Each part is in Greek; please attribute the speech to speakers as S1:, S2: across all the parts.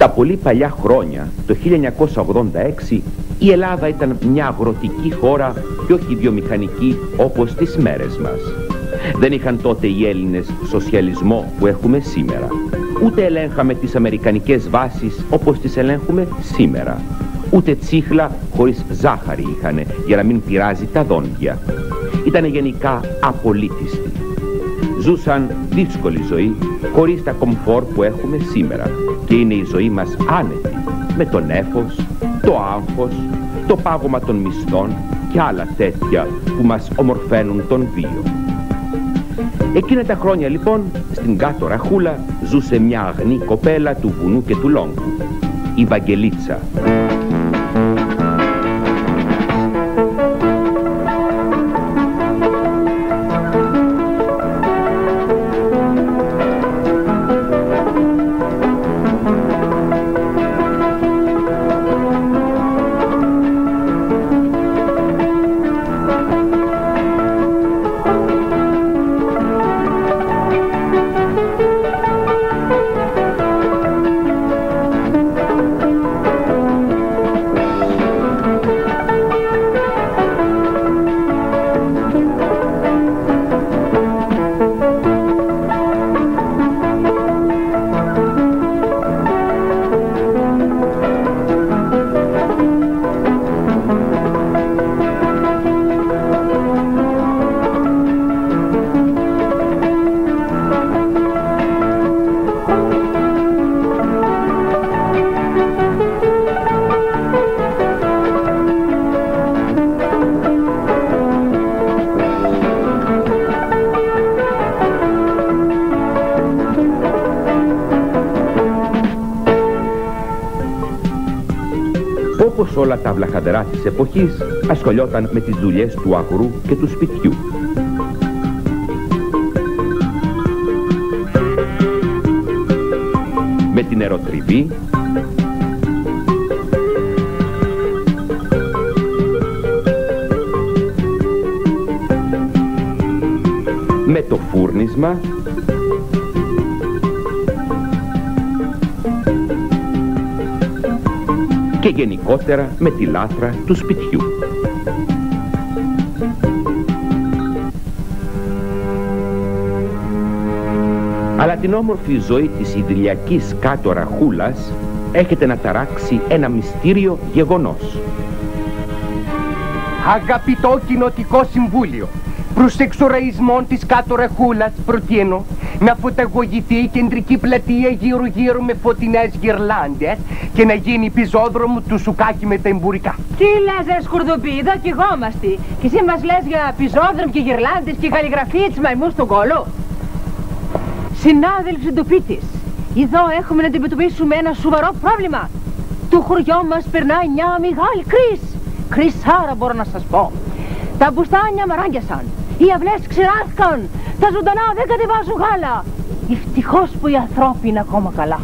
S1: Στα πολύ παλιά χρόνια, το 1986, η Ελλάδα ήταν μια αγροτική χώρα και όχι βιομηχανική όπως τις μέρες μας. Δεν είχαν τότε οι Έλληνες σοσιαλισμό που έχουμε σήμερα. Ούτε ελέγχαμε τις αμερικανικές βάσεις όπως τις ελέγχουμε σήμερα. Ούτε τσίχλα χωρίς ζάχαρη είχανε για να μην πειράζει τα δόντια. Ήτανε γενικά απολύτιστοι. Ζούσαν δύσκολη ζωή χωρίς τα κομφόρ που έχουμε σήμερα. Και είναι η ζωή μας άνετη με το νέφος, το άγχος, το πάγωμα των μισθών και άλλα τέτοια που μας ομορφαίνουν τον βίο. Εκείνα τα χρόνια λοιπόν στην κάτω Ραχούλα ζούσε μια αγνή κοπέλα του βουνού και του λόγκου, η Βαγγελίτσα. Όπως όλα τα βλαχαντερά της εποχής, ασχολιόταν με τις δουλειές του αγρού και του σπιτιού. Με την νεροτριβή, με το φούρνισμα, και γενικότερα με τη λάτρα του σπιτιού. Αλλά την όμορφη ζωή της ιδρυακής κάτω Ραχούλας έχετε να ταράξει ένα μυστήριο γεγονός.
S2: Αγαπητό Κοινοτικό Συμβούλιο, προς εξοραϊσμόν της κάτω Ραχούλας προτείνω να φωταγωγηθεί η κεντρική πλατεία γύρω-γύρω με φωτεινές γυρλάντες και να γίνει πεζόδρομο του σουκάκι με τα εμπορικά.
S3: Τι λες ρε σκουρδουπί, εδώ κι εγώ είμαστε. Και εσύ μας λες για πεζόδρομο και γυρλάντες και καλλιγραφία της μαϊμού στον κόλο. Συνάδελφοι ντοπίτης, εδώ έχουμε να αντιμετωπίσουμε ένα σοβαρό πρόβλημα. Το χωριό μας περνάει μια μεγάλη κρίση. Κρίσάρα μπορώ να σας πω. Τα μπουστάνια μαράγκιασαν, οι αυλές ξηράθηκαν, τα ζωντανά δεν κατεβάζουν γάλα. Ευτυχώς που οι ανθρώποι είναι ακόμα καλά.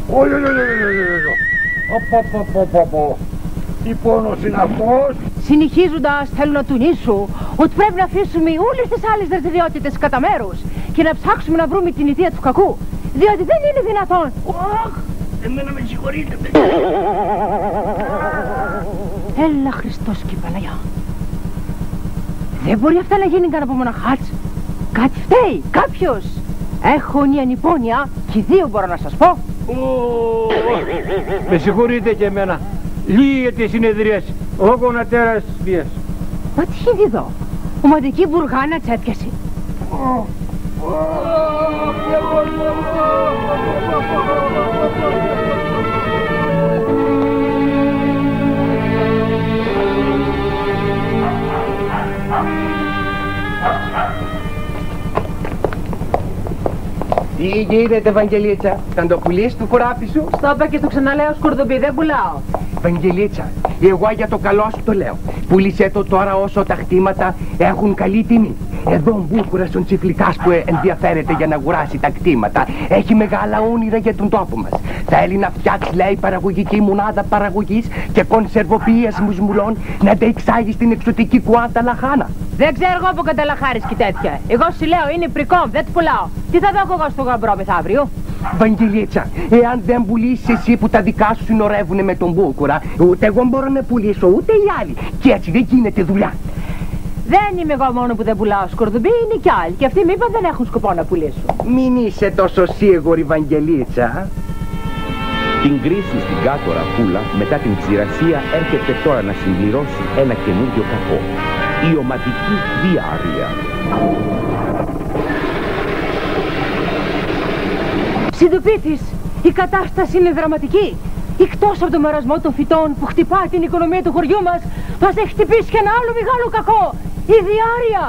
S4: Τι πόνος είναι αυτός?
S3: Συνεχίζοντας θέλω να τονίσω ότι πρέπει να αφήσουμε όλες τις άλλες δραστηριότητες κατά μέρος και να ψάξουμε να βρούμε την αιτία του κακού, διότι δεν είναι δυνατόν.
S4: Εμένα με συγχωρείτε.
S3: Έλα Χριστός και Παναγιά. Δεν μπορεί αυτά να γίνει κανένα από μοναχάτς. Κάτι φταίει, κάποιος. Έχω μια ανυπόνοια και δύο μπορώ να σας πω.
S4: Με συγχωρείτε και εμένα. Λύγεται η συνεδρίαση. Ο γονατέρας βίας.
S3: Μα τι είναι εδώ? Ομαδική μπουργάνα τσέπιασε.
S2: Τι γίνεται, Βαγγελίτσα, θα το πουλήσεις του χωράφι σου?
S3: Στο είπα και στο ξαναλέω σκουρδουπί, δεν πουλάω.
S2: Βαγγελίτσα, εγώ για το καλό σου το λέω. Πούλησέ το τώρα όσο τα κτήματα έχουν καλή τιμή. Εδώ ο Μπούκουρας ο Τσιφλικάς που ενδιαφέρεται για να αγοράσει τα κτήματα έχει μεγάλα όνειρα για τον τόπο μας. Θέλει να φτιάξει, λέει, παραγωγική μονάδα παραγωγής και κονσερβοποίησης μουσμουλών να τα εξάγει στην εξωτική κουάντα λαχάνα.
S3: Δεν ξέρω εγώ από καταλαχάρεις και τέτοια. Εγώ σου λέω είναι πρικόμ, δεν του πουλάω. Τι θα δω εγώ στο γαμπρό μεθαύριο?
S2: Βαγγελίτσα, εάν δεν πουλήσεις εσύ που τα δικά σου συνορεύουνε με τον Μπούκουρα, ούτε εγώ μπορώ να πουλήσω, ούτε οι άλλοι. Και έτσι δεν γίνεται δουλειά.
S3: Δεν είμαι εγώ μόνο που δεν πουλάω σκορδομπί, είναι κι άλλοι. Και αυτοί μου είπαν δεν έχουν σκοπό να πουλήσουν.
S2: Μην είσαι τόσο σίγουρη, Βαγγελίτσα.
S1: Την κρίση στην κάτω Ραχούλα, μετά την ξηρασία, έρχεται τώρα να συμπληρώσει ένα καινούριο κακό. Η οματική διάρρεια.
S3: Συντοπίτης, η κατάσταση είναι δραματική. Εκτός από τον μαρασμό των φυτών που χτυπά την οικονομία του χωριού μας έχει χτυπήσει και ένα άλλο μεγάλο κακό, η διάρρεια.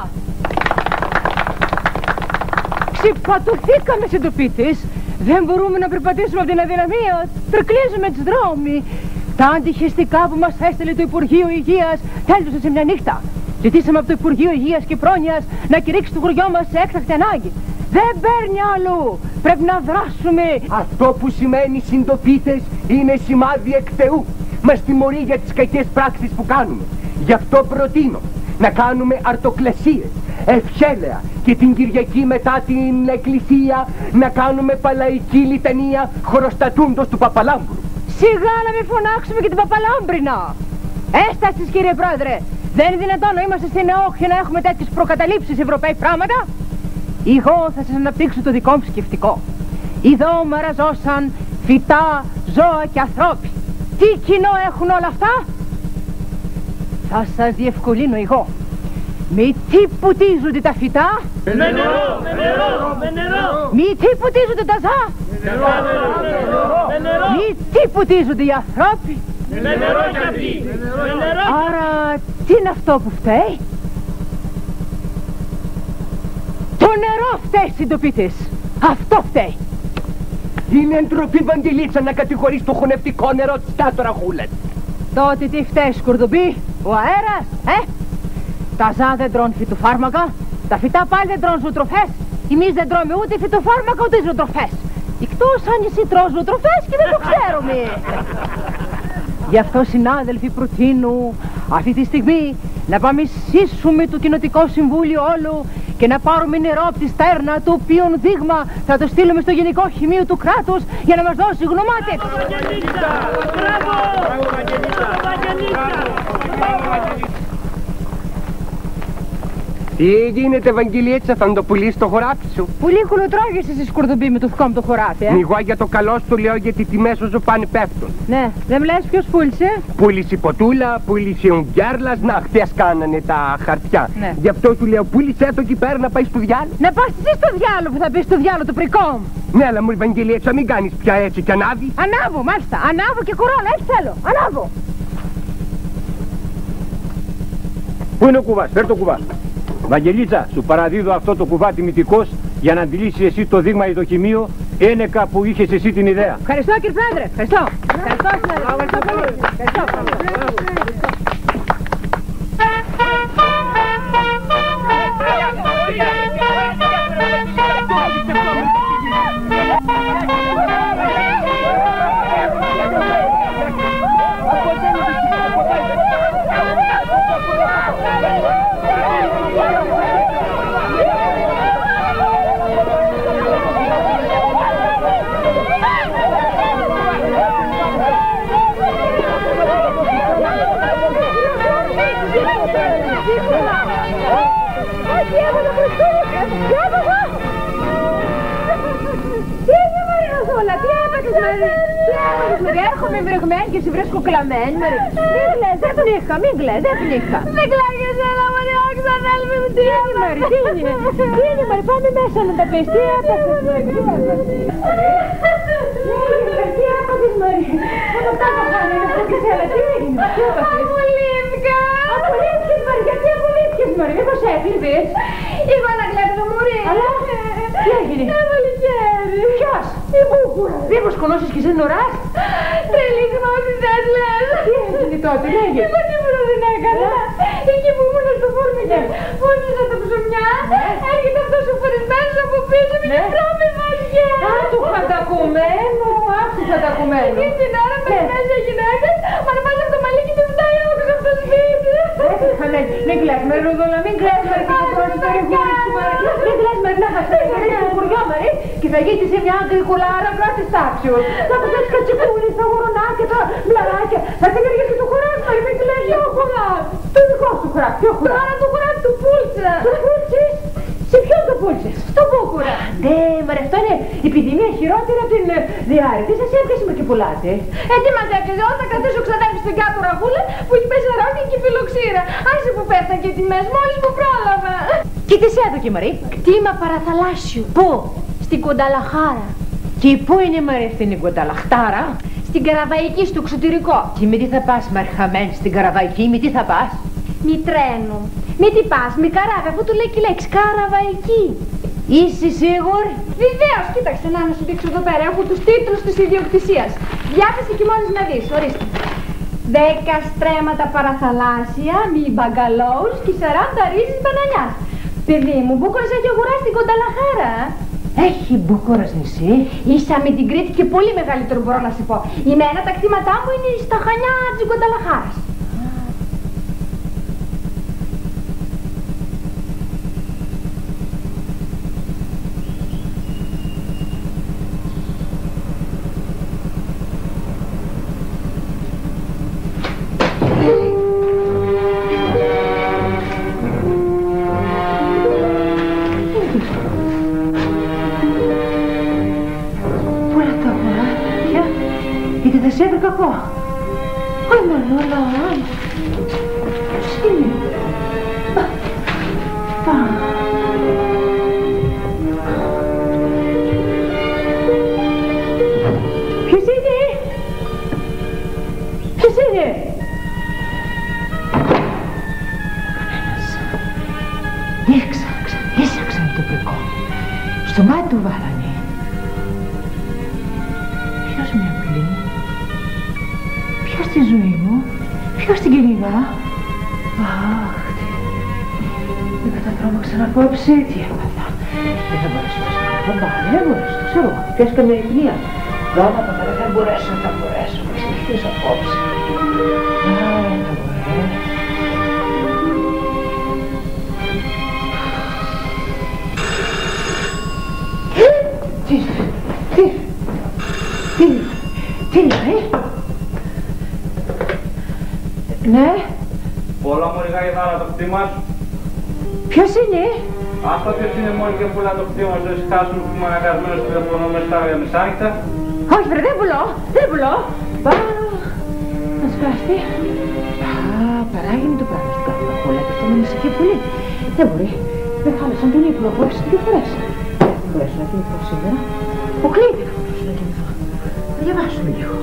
S3: Ξυπατωθήκαμε, συντοπίτης. Δεν μπορούμε να περπατήσουμε από την αδυναμία. Τρικλίζουμε τις δρόμοι. Τα αντιχεστικά που μας έστειλε το Υπουργείο Υγείας τέλειωσαν σε μια νύχτα. Ζητήσαμε από το Υπουργείο Υγείας και Πρόνοιας να κηρύξει το χωριό μας σε έκτακτη ανάγκη. Δεν παίρνει αλλού. Πρέπει να δράσουμε.
S2: Αυτό που σημαίνει, συντοπίτες, είναι σημάδι εκ Θεού. Μας τιμωρεί για τις κακές πράξεις που κάνουμε. Γι' αυτό προτείνω να κάνουμε αρτοκλασίες, ευχέλαια, και την Κυριακή μετά την εκκλησία να κάνουμε παλαϊκή λιτανία χωροστατούντος του Παπαλάμπρου.
S3: Σιγά να μην φωνάξουμε και την Παπαλάμπρινα. Έστασης, κύριε Πρόεδρε. Δεν είναι δυνατόν να είμαστε στην ΕΟΚ και να έχουμε τέτοιες προκαταλήψεις Ευρωπαίοι πράγματα. Εγώ θα σας αναπτύξω το δικό μου σκεφτικό. Εδώ μαραζώσαν φυτά, ζώα και ανθρώποι. Τι κοινό έχουν όλα αυτά? Θα σας διευκολύνω εγώ. Με τι ποτίζονται τα φυτά?
S4: Με νερό, με νερό, με νερό.
S3: Με τι ποτίζονται τα ζώα?
S4: Με νερό.
S3: Με τι ποτίζονται οι άνθρωποι?
S4: Με νερό κι αυτοί. Με νερό.
S3: Άρα τι είναι αυτό που φταίει? Το νερό φταίει, συντοπίτες. Αυτό φταίει.
S2: Είναι ντροπή, Βαγγελίτσα, να κατηγορείς το χωνευτικό νερό της κάτω Ραχούλας.
S3: Τότε τι φταίει, σκουρδομπί? Ο αέρας, Τα ζώα δεν τρώνε φυτοφάρμακα. Τα φυτά πάλι δεν τρώνε ζωοτροφές. Εμείς δεν τρώμε ούτε φυτοφάρμακα ούτε ζωοτροφές. Εκτός αν εσύ τρως ζωοτροφές και δεν το ξέρουμε. Γι' αυτό, συνάδελφοι, προτείνω αυτή τη στιγμή να πάμε σύσσουμε το Κοινοτικό Συμβούλιο όλου και να πάρουμε νερό από τη στέρνα, το οποίο δείγμα θα το στείλουμε στο Γενικό Χημείο του κράτους για να μας δώσει γνωμάτευση.
S4: Μπράβο!
S2: Τι γίνεται, Βαγγελίτσα, θα το πουλήσεις το χωράφι σου?
S3: Πολύ κουλοτράγεσαι στη σκουρδομπή με το δικό μου το χωράφι,
S2: Εγώ για το καλό σου το λέω, γιατί οι τιμές όσο πάνε πέφτουν.
S3: Ναι, δεν μου λες ποιος πούλησε?
S2: Πούλησε η Ποτούλα, πούλησε ο Γκέρλας, να χθες κάνανε τα χαρτιά.
S3: Ναι.
S2: Γι' αυτό του λέω, πούλησέ το εκεί πέρα να πάει στο διάλο.
S3: Να πας εσύ στο διάλο που θα μπει στο διάλο του πρικό μου.
S2: Ναι, αλλά μου, Βαγγελίτσα, μην κάνεις πια έτσι και ανάβει.
S3: Ανάβω, μάλιστα, ανάβω και κορώνα, έτσι θέλω, ανάβω.
S4: Πού είναι ο κουβάς? Φέρ το κουβά. Βαγγελίτσα, σου παραδίδω αυτό το κουβά τιμητικός για να αντιλήσεις εσύ το δείγμα ή το χημείο ένεκα που είχες εσύ την ιδέα.
S3: Ευχαριστώ, κύριε Πρόεδρε. Ευχαριστώ. Ευχαριστώ, συνάδελφε. Ευχαριστώ πολύ. Ευχαριστώ. Έρχομαι βρεγμένη και σε βρίσκω κλαμμένη. Μην κλαις, δεν τον είχα, μην κλαις, δεν τον είχα. Δεν κλάγες, έλα μωρέ, όχι θα θέλουμε μου. Τι είναι Μαρή, τι είναι? Τι είναι Μαρή, πάμε μέσα να τα πεις, τι έπαθες Μαρή? Τι έπαθες Μαρή? Μόνο τα χάνε, να πω έλα, τι έγινε, τι έπαθες? Απολύθηκα. Απολύθηκες Μαρή, γιατί απολύθηκες Μαρή, μήπως έκλειβες? Είπα να κλέβω το μωρί. Αλλά, τι έγινε? Έβαλε χέρι. Ποιος? Η Μπούκουρα. Μήπως κονώσεις και εσύ νωράς? Τρελή γνώση δεν λες. Τι έγινε τότε, λέγε. Εγώ τίποτα δεν έκανα. Εκεί που ήμουν στο φούρνικο, φούρνιζα τα ψωμιά, έρχεται αυτός ο φορεσμένος από πίσω με και τρώμε μαγιά. Του φαντακουμένο, του φαντακουμένο. Εκείνη την ώρα με μέσα γυναίκες, μα να πας από το μαλλί και την φτάει όξω από το σπίτι. Μην κλαίσουμε, Ρουδούλα, μην κλαίσουμε. Μην κλαίσουμε, να χασίσει το χωριό, Μαρή, και θα γίνει σε μια γκρικουλάρα πρώτης τάξεως. Θα πας έτσι κατσικούλης, τα γορονάκια, τα μπλαράκια. Θα την αργήσει το χωράκι, Μαρή, μην τη λες. Ποιο χωράκι? Το δικό σου χωράκι, ποιο χωράκι? Τώρα το χωράκι του Πούλτσα. Το Πούλτσες? Σε ποιον το Πούλτσες? Στο Μπούκουρα. Ναι, μωρέ, αυτό είναι η επιδημία χειρότερη από την διάρρη. Τι σας έπιασε με και πουλάτε? Τι μας έπιασε, όταν καθίσω ξαδέρφει στην κάτω ραγούλα που έχει πέσει ρόκι και φιλοξήρα. Άσε που πέφταν και τιμές, μόλις που πρόλαβα. Και τι σε έδωκε, Μαρή?
S5: Κτήμα παραθαλάσσιου.
S3: Πού?
S5: Στην Κονταλαχάρα.
S3: Και πού είναι, Μαρή, αυτή η Κονταλαχτάρα?
S5: Στην Καραβαϊκή, στο εξωτερικό.
S3: Και με τι θα πας, Μαρχαμένη, στην Καραβαϊκή, με τι θα πας?
S5: Μη τρένο. Μη τι πας, μη καράβι, αφού του λέει και η λέξη Καραβαϊκή.
S3: Είσαι σίγουρη?
S5: Βεβαίως, κοίταξε να σου δείξω εδώ πέρα. Έχω τους τίτλους της ιδιοκτησίας. Διάβασε και μόλις να δεις, ορίστε. 10 στρέμματα παραθαλάσσια, μη μπαγκαλόους και 40 ρίζες μπανανιάς. Παιδί μου, Μπούκουρας έχει αγοράσει την Κονταλαχάρα.
S3: Έχει Μπούκουρας νησί?
S5: Ίσα με την Κρήτη και πολύ μεγαλύτερο μπορώ να σου πω. Εμένα τα κτήματά μου είναι στα χανιά της Κονταλαχάρας.
S3: Σε έβρε κακό. Όλα. Ποιος είναι? Ποιος είναι? Ποιος είναι? Έσαξαν το πρικό. Στο μάτι του βάλανε. Ποιος με απειλεί? Ποιος στη ζωή μου? Ποιος την κυνηγά? Αχ, δεν κατατρώμαξαν απόψε. Τι έπαθα? Δεν θα μπορέσω να σκοτώ. Δεν μπορέσω, το ξέρω. Πιες καμία υπνία. Γράμματα, δεν μπορέσω. Να συνεχίσω απόψε. Δεν θα μπορέσω. Τι λέει? Ναι.
S6: Όλα μωρικά η δάρα το κτήμα σου.
S3: Ποιος είναι?
S6: Αυτό ποιος είναι μόλις και πουλά το κτήμα σου, εσύ χάσουν που είμαι αναγκασμένος που δεν μπορώ μέσα στα μεσάνυχτα.
S3: Όχι βρε, δεν πουλώ. Να σκάστη. Παράγει το πράγμα στην κάθε καχόλα και αυτό με ανησυχεί πολύ. Δεν μπορεί. Δεν χάλασαν τον ύπνο, απόψε 2 φορές. Δεν μπορέσω να κοιμηθώ σήμερα. Αποκλείεται να μπορέσω να κοιμηθώ. Θα διαβάσουμε λίγο.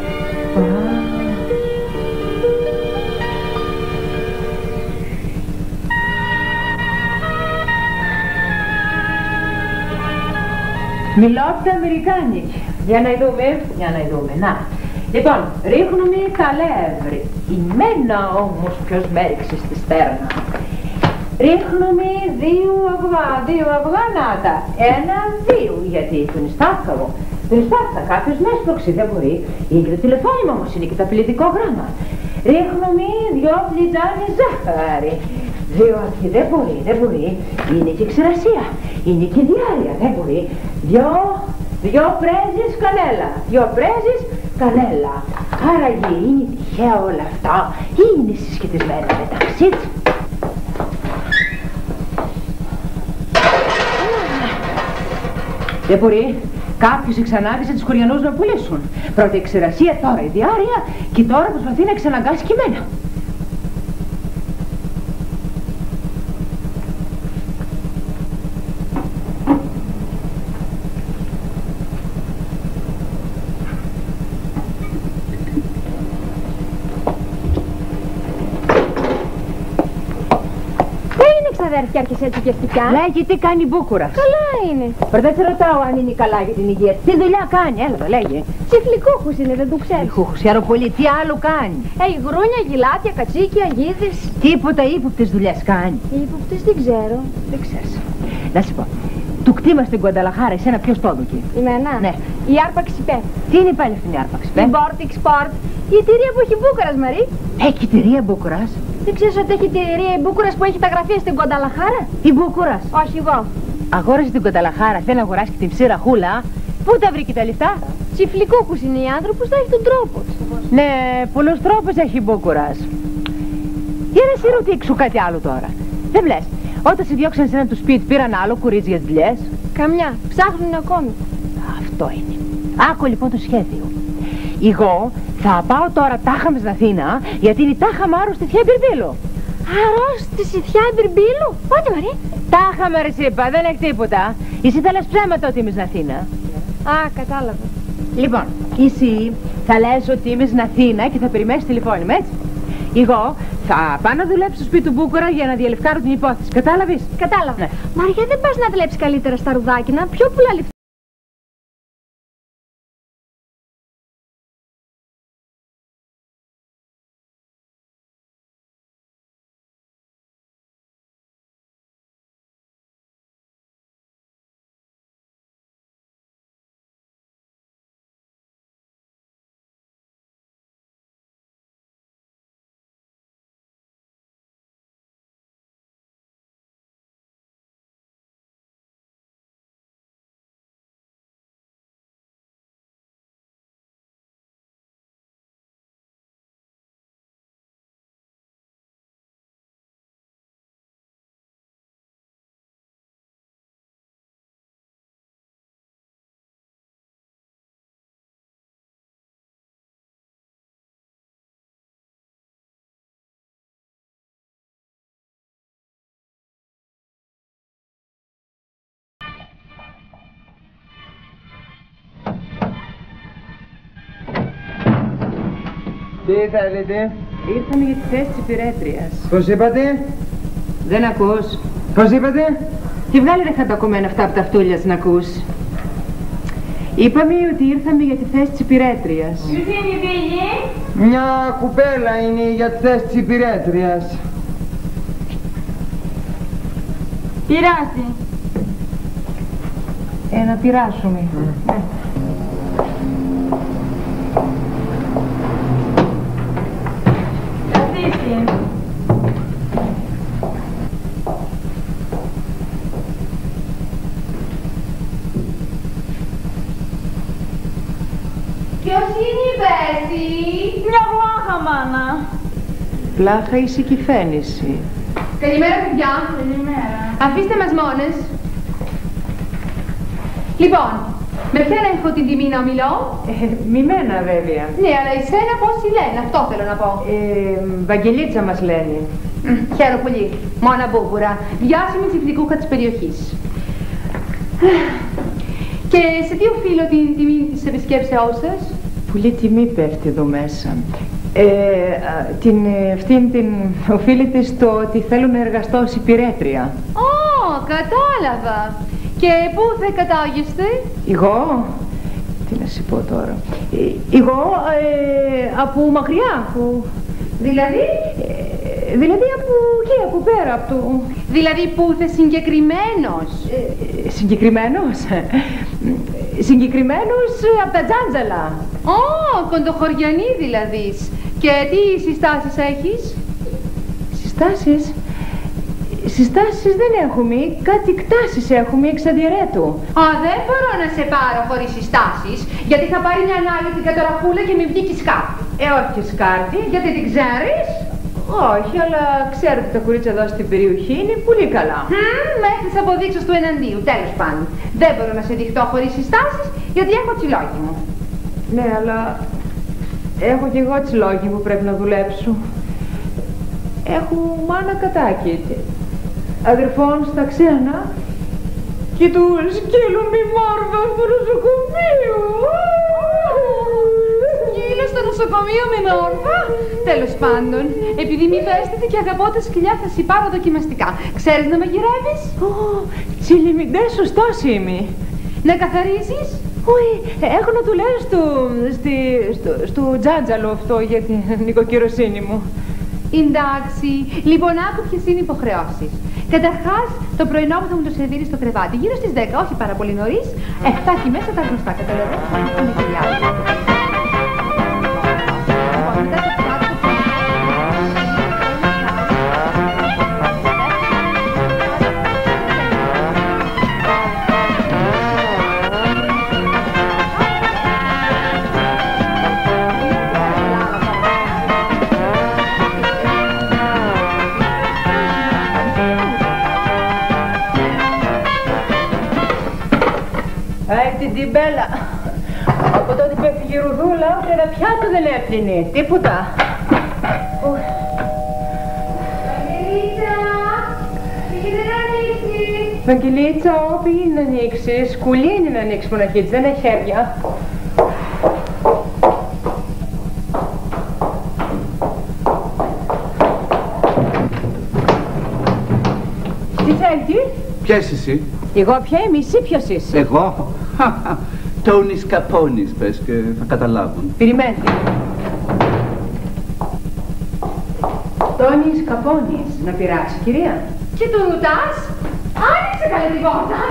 S3: Μιλώ από τα Αμερικάνικα. Για να δούμε. Να. Λοιπόν, ρίχνουμε τα αλεύρι. Ημένα όμως ποιος με έριξε στη στέρνα. Ρίχνουμε 2 αυγά, να τα. 1-2, γιατί τον στάφκαγο. Δεν στάφκα, κάποιος με έσπρωξε, δεν μπορεί. Είναι και το τηλεφώνημα όμως, είναι και το απειλητικό γράμμα. Ρίχνουμε 2 φλιτζάνες ζάχαρη. 2 αρχή, δεν μπορεί. Είναι και ξηρασία. Είναι και διάρρεια, δεν μπορεί. 2 πρέζες κανέλα. Άραγε είναι τυχαία όλα αυτά. Είναι συσχετισμένα μεταξύ τους. Δεν μπορεί. Κάποιος εξανάγκασε τους χωριανούς να πουλήσουν. Πρώτα η ξηρασία, τώρα η διάρρεια και τώρα προσπαθεί να εξαναγκάσει και εμένα.
S5: Αδέρφια άρχισε έτσι και αυτικά.
S3: Λέγει τι κάνει η Μπούκουρας.
S5: Καλά είναι.
S3: Δεν σε ρωτάω αν είναι καλά για την υγεία της. Τι δουλειά κάνει, έλα λέγε.
S5: Τσιφλικούχους είναι, δεν το ξέρεις.
S3: Τσιφλικούχους, χαίρομαι πολύ. Τι άλλο κάνει?
S5: Έχει γρούνια, γυλάτια, κατσίκια, αγγίδες.
S3: Τίποτα ύποπτες δουλειές κάνει.
S5: Ύποπτες δεν ξέρω.
S3: Δεν ξέρεις. Να σου πω. του κτήμα στην Γκουανταλαχάρα, εσένα ποιος το έδωκε?
S5: Εμένα.
S3: Ναι.
S5: Η άρπαξη ΠΕ.
S3: Τι είναι πάλι αυτή η άρπαξη ΠΕ?
S5: Import, export. Η εταιρεία που έχει Μπούκουρας, Μαρή.
S3: Έχει εταιρεία Μπούκουρας?
S5: Δεν ξέρεις ότι έχει εταιρεία η Μπούκουρας που έχει τα γραφεία στην Γκουανταλαχάρα?
S3: Η Μπούκουρας?
S5: Όχι εγώ.
S3: Αγόρασε την Γκουανταλαχάρα, θέλει να αγοράσει και την ψήρα χούλα. Πού τα βρήκε τα λεφτά?
S5: Τσιφλικούκους είναι οι άνθρωποι, θα έχει τον τρόπο τους.
S3: Ναι, πολλούς τρόπους έχει η Μπούκουρας. Για να σε ρωτήσω κάτι άλλο τώρα. Δεν βλες, όταν σε διώξαν σε ένα του σπίτι πήραν άλλο κουρίτς για τις δουλειές?
S5: Καμιά, ψάχνουν ακόμη.
S3: Αυτό είναι. Άκου λοιπόν το σχέδιο. Εγώ θα πάω τώρα τάχα μες στην Αθήνα, γιατί είναι τάχα μ' άρρωστη θεία Μπυρμπύλου.
S5: Αρρώστη η θεία Μπυρμπύλου? Πότε, Μαρή?
S3: Τάχα με ρε είπα, δεν έχει τίποτα. Εσύ θα λες ψέματα ότι είμαι στην Αθήνα.
S5: Α, κατάλαβα.
S3: Λοιπόν, εσύ θα λες ότι είμαι στην Αθήνα και θα περιμένεις τηλεφώνημα, έτσι. Εγώ θα πάω να δουλέψω στο σπίτι του Μπούκουρα για να διαλευκάρω την υπόθεση. Κατάλαβες?
S5: Κατάλαβα.
S3: Ναι.
S5: Μαρία, δεν πας να δουλέψεις καλύτερα στα Ρουδάκινα? Πιο πολλά λεφτά.
S7: Τι θέλετε?
S3: Ήρθαμε για τη θέση της υπηρέτριας.
S7: Πώς είπατε?
S3: Δεν ακούς?
S7: Πώς είπατε?
S3: Τι βγάλε ρε χαντακωμένα αυτά από τα αυτούλια να ακούς. Είπαμε ότι ήρθαμε για τη θέση της υπηρέτριας.
S7: Μια κουπέλα είναι για τη θέση της υπηρέτριας.
S5: Πειράζει.
S3: Να πειράσουμε.
S5: Ποιος είναι η Μπέση? Μια βλάχα, μάνα.
S3: Πλάχα ή συγκυφαίνηση.
S5: Καλημέρα, παιδιά. Καλημέρα. Αφήστε μας μόνες. Λοιπόν, με ποιον έχω την τιμή να μιλώ?
S3: Μη μένα βέβαια.
S5: Ναι, αλλά εσένα πώς η λένε, αυτό θέλω να πω.
S3: Βαγγελίτσα μας λένε.
S5: Χαίρομαι πολύ. Μόνα Μπούκουρα, διάσημη τσιφλικούχα της περιοχής. Και σε τι οφείλω την τιμή της επισκέψεώς σας?
S3: Πολύ τιμή πέφτει εδώ μέσα. Αυτήν την οφείλεται στο ότι θέλω να εργαστώ ως υπηρέτρια.
S5: Κατάλαβα. Και πού θα κατάγεστε?
S3: Εγώ, τι να σου πω τώρα. Εγώ από μακριά,
S5: Δηλαδή?
S3: Δηλαδή από εκεί, από πέρα, από το...
S5: Δηλαδή πού θα συγκεκριμένος?
S3: Συγκεκριμένος? Συγκεκριμένος από τα Τζάντζαλα.
S5: Κοντοχωριανή δηλαδή. Και τι συστάσεις έχεις?
S3: Συστάσεις? Συστάσεις δεν έχουμε, κάτι κτάσεις έχουμε εξ αδιαιρέτου.
S5: Δεν μπορώ να σε πάρω χωρίς συστάσεις, γιατί θα πάρει μια άλλη την κατοραχούλα και μην βγει σκάρτη.
S3: Όχι σκάρτη.
S5: Γιατί την ξέρεις?
S3: Όχι, αλλά ξέρω ότι τα κορίτσια εδώ στην περιοχή είναι πολύ καλά.
S5: Μέχρι τις αποδείξεις του εναντίου, τέλος πάντων. Δεν μπορώ να σε δειχτώ χωρίς συστάσεις, γιατί έχω τις λόγοι μου.
S3: Ναι, αλλά έχω κι εγώ τις λόγοι που πρέπει να δουλέψω. Έχω μάνα κατάκι, αδερφών στα ξένα και τους σκύλουν μη μόρφα στο νοσοκομείο.
S5: Σκύλο στο νοσοκομείο με μόρφα. Τέλος πάντων, επειδή μη ευαίσθητη και αγαπώ τα σκυλιά, θα σε πάρω δοκιμαστικά. Ξέρεις να μαγειρεύεις?
S3: Τσιλιμιντέ, σωστός είμαι.
S5: Να καθαρίζεις?
S3: Όχι, έχω να του λέω στο τζάντζαλο αυτό για την νοικοκυροσύνη μου.
S5: Εντάξει, λοιπόν άκου ποιες είναι οι υποχρεώσεις.
S3: Καταρχάς, το πρωινό μου θα μου το σερβίρει στο κρεβάτι, γύρω στις 10, όχι πάρα πολύ νωρίς. Θα έχει μέσα τα γνωστά, καταλαβαίνεις, με τη διάρκεια.
S8: Την τιμπέλα. Από τότε που έφυγε η Ρουδούλα, ούτε ένα πιάτο δεν έπλυνε. Τίποτα.
S5: Βαγγελίτσα! Πήγαινε να ανοίξεις!
S8: Βαγγελίτσα, πήγαινε να ανοίξεις. Κουλή είναι να ανοίξεις μοναχή της, δεν έχει χέρια. Τι θέλει?
S9: Ποιες εσύ?
S8: Εγώ ποια είμαι, εσύ ποιος είσαι?
S9: Εγώ? Τόνις Καπόνις πες και θα καταλάβουν.
S8: Περιμένετε. Τόνις Καπόνις. Να πειράξει, κυρία.
S5: Και του ρουτάς, άνοιξε καλή την πόρτα.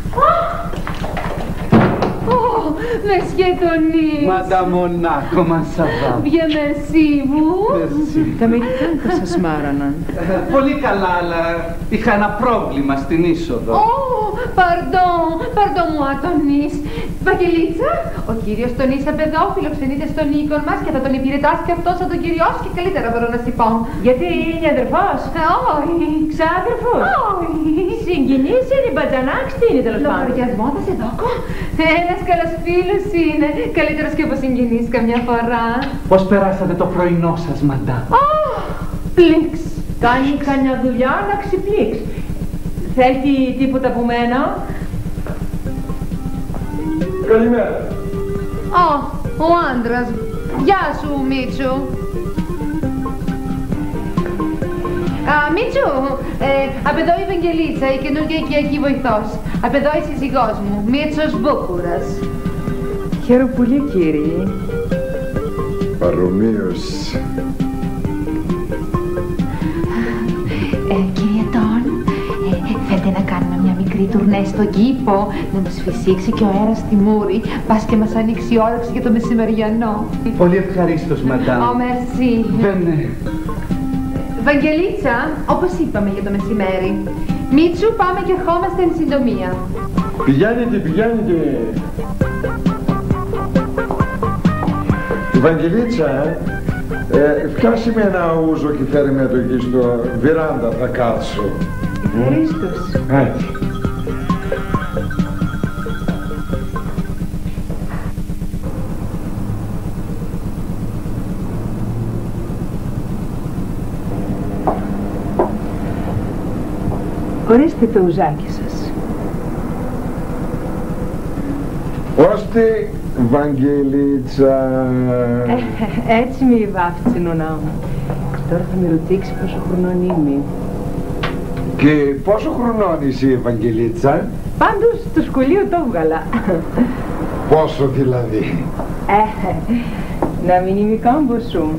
S5: Monsieur Τονίς.
S9: Μανταμονάκο μασαβά.
S5: Bien merci vous.
S8: Τα Αμερικάνικα σας μάραναν.
S9: Πολύ καλά, αλλά είχα ένα πρόβλημα στην είσοδο.
S5: Pardon moi Τονίς. Βαγγελίτσα, ο κύριος Τονίς απεδό φιλοξενείται στον οίκον μας και θα τον υπηρετάς και αυτός σαν τον κυριός και καλύτερα μπορώ να σου πω.
S8: Γιατί είναι αδερφός?
S5: Όχι.
S8: Ξάδερφος?
S5: Όχι.
S8: Συγγενής είναι, μπατζανάκς, τι είναι τέλος πάντων?
S5: Λογαριασμό θα σε δώκω. Ένας καλός φίλος είναι. Καλύτερος και από συγγενείς καμιά φορά.
S9: Πώς περάσατε το πρωινό σας, μαντά?
S5: Πλήξ.
S8: Κάνει κανένα δουλειά να ξυπλήξ. Θέλει τίποτα από μένα?
S7: Καλημέρα.
S5: Ο άντρας. Γεια σου, Μίτσου. Μίτσου, απ' εδώ η Βαγγελίτσα, η καινούργια οικιακή βοηθός. Απ' εδώ η σύζυγός μου, Μίτσος Μπούκουρας.
S8: Χαίρομαι πολύ, κύριε.
S10: Παρομοίως.
S3: Κύριε Τόν, θέλετε να κάνουμε μια μικρή τουρνέ στον κήπο, να μας φυσήξει και ο αέρας στη μούρη, πας και μας ανοίξει η όρεξη για το μεσημεριανό.
S9: Πολύ ευχαρίστως, μαντά.
S3: Merci.
S9: Βενέ.
S3: Βαγγελίτσα, όπως είπαμε για το μεσημέρι. Μίτσου, πάμε και ερχόμαστε εν συντομία.
S10: Πηγαίνετε. Η Βαγγελίτσα, φτάσει με ένα ούζο και φέρει με το εκεί στο βεράντα, θα κάτσω.
S8: Ευχαρίστως.
S10: Έτσι.
S8: Ορίστε το ουζάκι σας.
S10: Ώστε, Βαγγελίτσα.
S8: Έτσι μη βάφτισε νονά μου. Τώρα θα με ρωτήσει πόσο χρονών είμαι.
S10: Και πόσο χρονών είσαι, Βαγγελίτσα?
S8: Πάντως στο σχολείο το έβγαλα.
S10: Πόσο δηλαδή?
S8: Να μην είμαι κάμπος σου.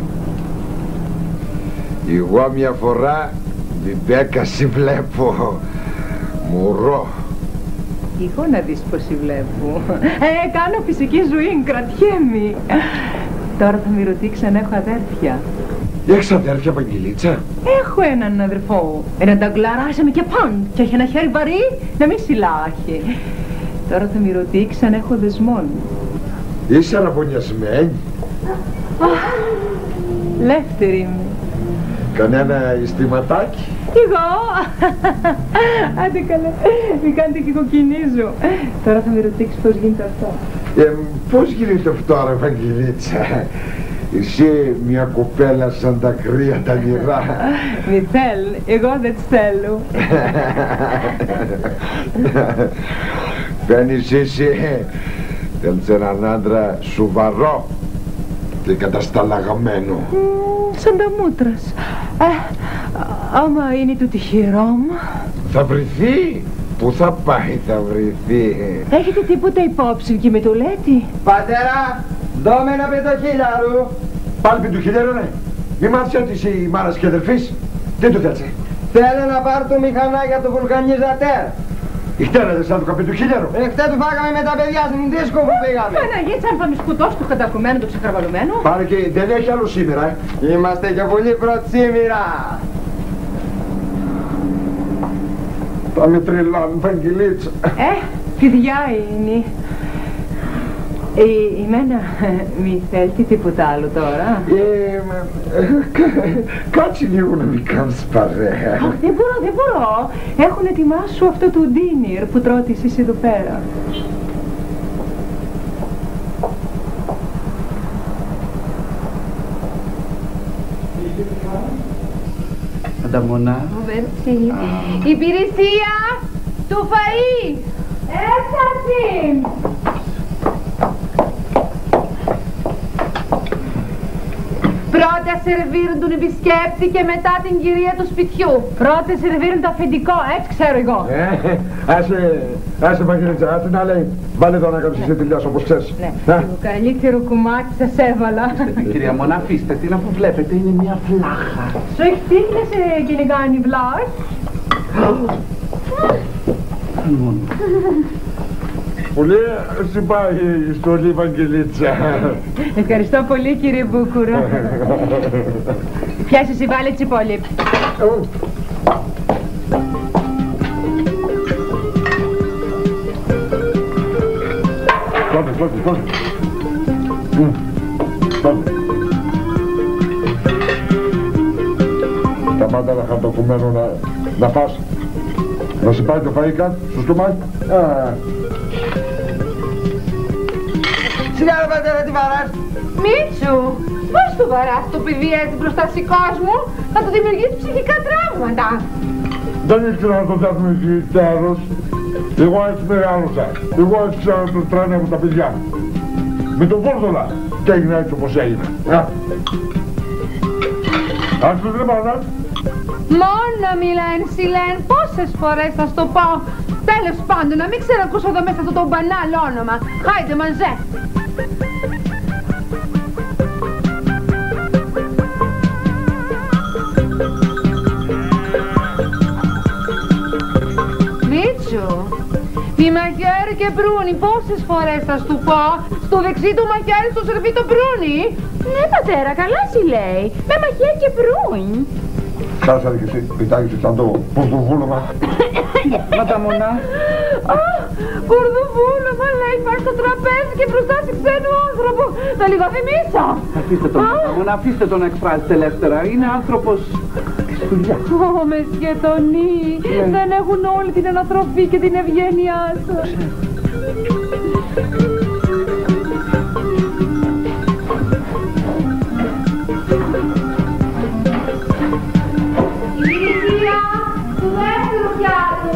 S10: Εγώ μια φορά την Μπέκαση βλέπω. Μουρό.
S8: Εγώ να δεις πως η βλέπω. Κάνω φυσική ζωή, κρατιέμαι. Τώρα θα με ρωτήσει αν έχω αδέρφια.
S10: Έχεις αδέρφια, Βαγγελίτσα?
S8: Έχω έναν αδερφό. Έναν ταγκλαράζαμε και παν. Και έχει ένα χέρι βαρύ να μην σιλάχει. Τώρα θα με ρωτήσει αν έχω δεσμόν.
S10: Είσαι αραβωνιασμένη?
S8: Λεύτερη είμαι.
S10: Κανένα αισθηματάκι?
S8: Εγώ! Άντε καλά, μην κάνετε και κοκκινίζω. Τώρα θα με ρωτήσει πώς γίνεται αυτό.
S10: Πώς γίνεται αυτό, ρε Βαγγελίτσα? Εσύ μια κοπέλα σαν τα κρύα τα λιρά.
S8: Μη θέλ, εγώ δεν τις θέλω.
S10: Παίρνεις εσύ, θέλεις έναν άντρα σοβαρό και κατασταλαγμένο.
S8: Σαν τα μούτρας. Άμα είναι το τυχερό μου.
S10: Θα βρεθεί. Πού θα πάει, θα βρεθεί.
S8: Έχετε τίποτα υπόψη και με το λέτε?
S7: Πατέρα, δώμε ένα πεντοχίλιαρο.
S10: Πάλι πεντοχίλιαρο, ναι. Μη μάθεις ότι είσαι η μάρας και αδερφής. Τι του θέλεις?
S7: Θέλω να πάρω το μηχανάκι για το βουλκανιζατέρ.
S10: Η χτέρα δεν σαν το καπί του χιλιάρου.
S7: Χτες του φάγαμε με τα παιδιά στην δίσκο που πήγαμε.
S3: Παναγίτσα, αν θα με σκουτώσει το κατακομμένο, το ξεκραβαλωμένο.
S10: Πάρε και δεν έχει άλλο σήμερα,
S7: Είμαστε και πολύ πρώτοι σήμερα.
S10: Θα με τρελάνει, Βαγγελίτσα.
S8: Παιδιά είναι. Εμένα μη θέλει τίποτα άλλο τώρα.
S10: Κάτσε λίγο να μην κάνεις παρέα.
S8: Δεν μπορώ. Έχουν ετοιμάσει αυτό το ντίνερ που τρώτε εσείς εδώ πέρα.
S9: Ανταμονά.
S5: Υπηρεσία του φαΐ. Έφτασε. Πρώτα σερβίρουν τον επισκέπτη και μετά την κυρία του σπιτιού.
S3: Πρώτα σερβίρουν το αφεντικό, έτσι ξέρω εγώ.
S10: Άσε Βαγγελίτσα, άσε να λέει. Βάλε εδώ να κάνεις εσύ τελειάς όπως ξέρεις.
S3: Ναι, το καλύτερο κομμάτι σας έβαλα.
S9: Κυρία Μονά, αφήστε την, αφού βλέπετε είναι μια βλάχα.
S3: Σου έχει τύχει να σε κυνηγάνει βλάχ.
S10: Πολύ σου πάει η στολή, Βαγγελίτσα.
S3: Ευχαριστώ πολύ, κύριε Μπούκουρα. Πιάσε εσύ, βάλε τσιπόλι.
S10: Τότε. Τα πάντα να χαρτοκομμένο να πας. Να σε πάει το φαΐ κάτω, στο στομάχι.
S7: Σιγά ρε πατέρα, τι βαράς.
S5: Μίτσου, πώς το βαράς το παιδί έτσι μπροστά στους κόσμου, θα του δημιουργήσει ψυχικά τραύματα.
S10: Δεν ήξερα να το δέχομαι τέλος. Εγώ έτσι μεγάλωσα. Εγώ έτσι ξέρω να το τρώνε από τα παιδιά. Με τον Βόρδολα και έγινε έτσι όπως έγινε. Ας το τρέπανα.
S5: Μόνο μιλέν, Σιλέν, πόσες φορές θα στο πω. Τέλος πάντων, να μην ξανακούσω εδώ μέσα αυτό το μπανάλ όνομα. Χάιντε μαζέ. Μίτσου, μη μαχαίρι και μπρούνι, πόσες φορές θα σου πω. Στο δεξί του μαχαίρι στο σερβί το μπρούνι. Ναι πατέρα, καλά σου λέει. Με μαχαίρι και μπρούνι.
S10: Κάσαρε και εσύ, πιτάγεσαι σαν το πορδοβούλωμα.
S9: Μανταμονά.
S5: Πορδοβούλωμα λέει, πάει στο τραπέζι και μπροστά σε ξένο άνθρωπο. Θα λίγο θυμίσω.
S9: Αφήστε τον, Μανταμονά, αφήστε τον να εκφράζεται ελεύθερα. Είναι άνθρωπος της δουλειάς.
S3: Ω, με σκετονεί. Δεν έχουν όλη την ανατροφή και την ευγένειά σας.
S5: Υπηρεσία του δεύτερου πιάτου.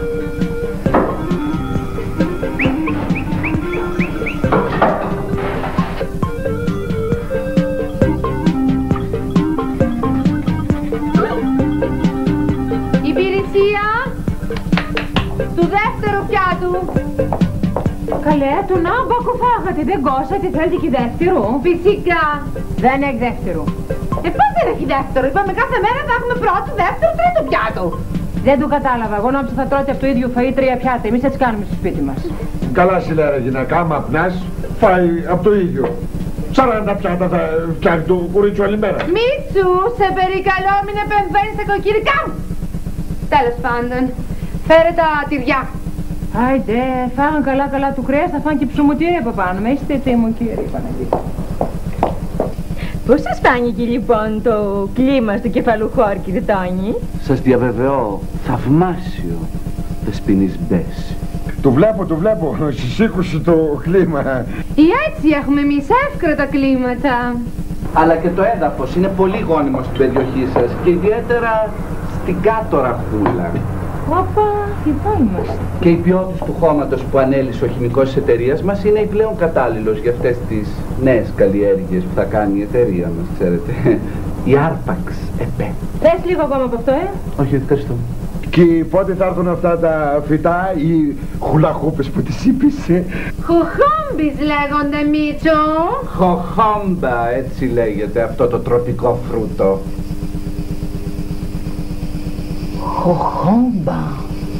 S5: Υπηρεσία του δεύτερου πιάτου.
S3: Καλέ, τον άμπακο φάγατε, δεν κόσατε, θέλετε και δεύτερο.
S5: Φυσικά.
S3: Δεν έχει δεύτερο.
S5: Πώς δεν έχει δεύτερο, είπαμε κάθε μέρα θα έχουμε πρώτο, δεύτερο, τρίτο πιάτο.
S3: Δεν το κατάλαβα, εγώ νόμιζα θα τρώτε από το ίδιο φαΐ 3 πιάτα, εμείς έτσι κάνουμε στο σπίτι μας.
S10: Καλά συλλέρα γυναίκα, άμα απνάς, φάει από το ίδιο. 40 πιάτα θα φτιάχνει το κορίτσιο άλλη μέρα.
S5: Μίτσου, σε περικαλώ μην επεμβαίνεις στα κοκκυρικά μου. Τέλος πάντων, φέρε τα τυριά.
S3: Άιντε, φάγαν καλά του κρέας, θα φάνε και ψωμοτήρια από πάνω. Με είστε τίμο κύριε Παναγίτη.
S11: Πώς σας φάνηκε λοιπόν το κλίμα στο κεφαλουχόρ, κύριε Τόνι?
S9: Σας διαβεβαιώ, θαυμάσιο, Δεσποινής Μπέση.
S10: Το βλέπω, συσήκωσε το κλίμα.
S5: Ή έτσι έχουμε εμείς εύκολα κλίματα.
S9: Αλλά και το έδαφος είναι πολύ γόνιμο στην περιοχή σας και ιδιαίτερα στην κάτω Ραχούλα.
S3: Όπα, εδώ είμαστε.
S9: Και η ποιότητα του χώματος που ανέλησε ο χημικός της εταιρείας μας είναι η πλέον κατάλληλος για αυτές τις νέες καλλιέργειες που θα κάνει η εταιρεία μας, ξέρετε. Η Άρπαξ ΕΠΕ.
S3: Θες λίγο ακόμα από αυτό,
S9: Όχι, ευχαριστώ.
S10: Και πότε θα έρθουν αυτά τα φυτά, οι χουλαχούπες που τις είπες?
S5: Χοχόμπις λέγονται, Μίτσο.
S9: Χοχόμπα, έτσι λέγεται αυτό το τροπικό φρούτο.
S8: Χοχόμπα.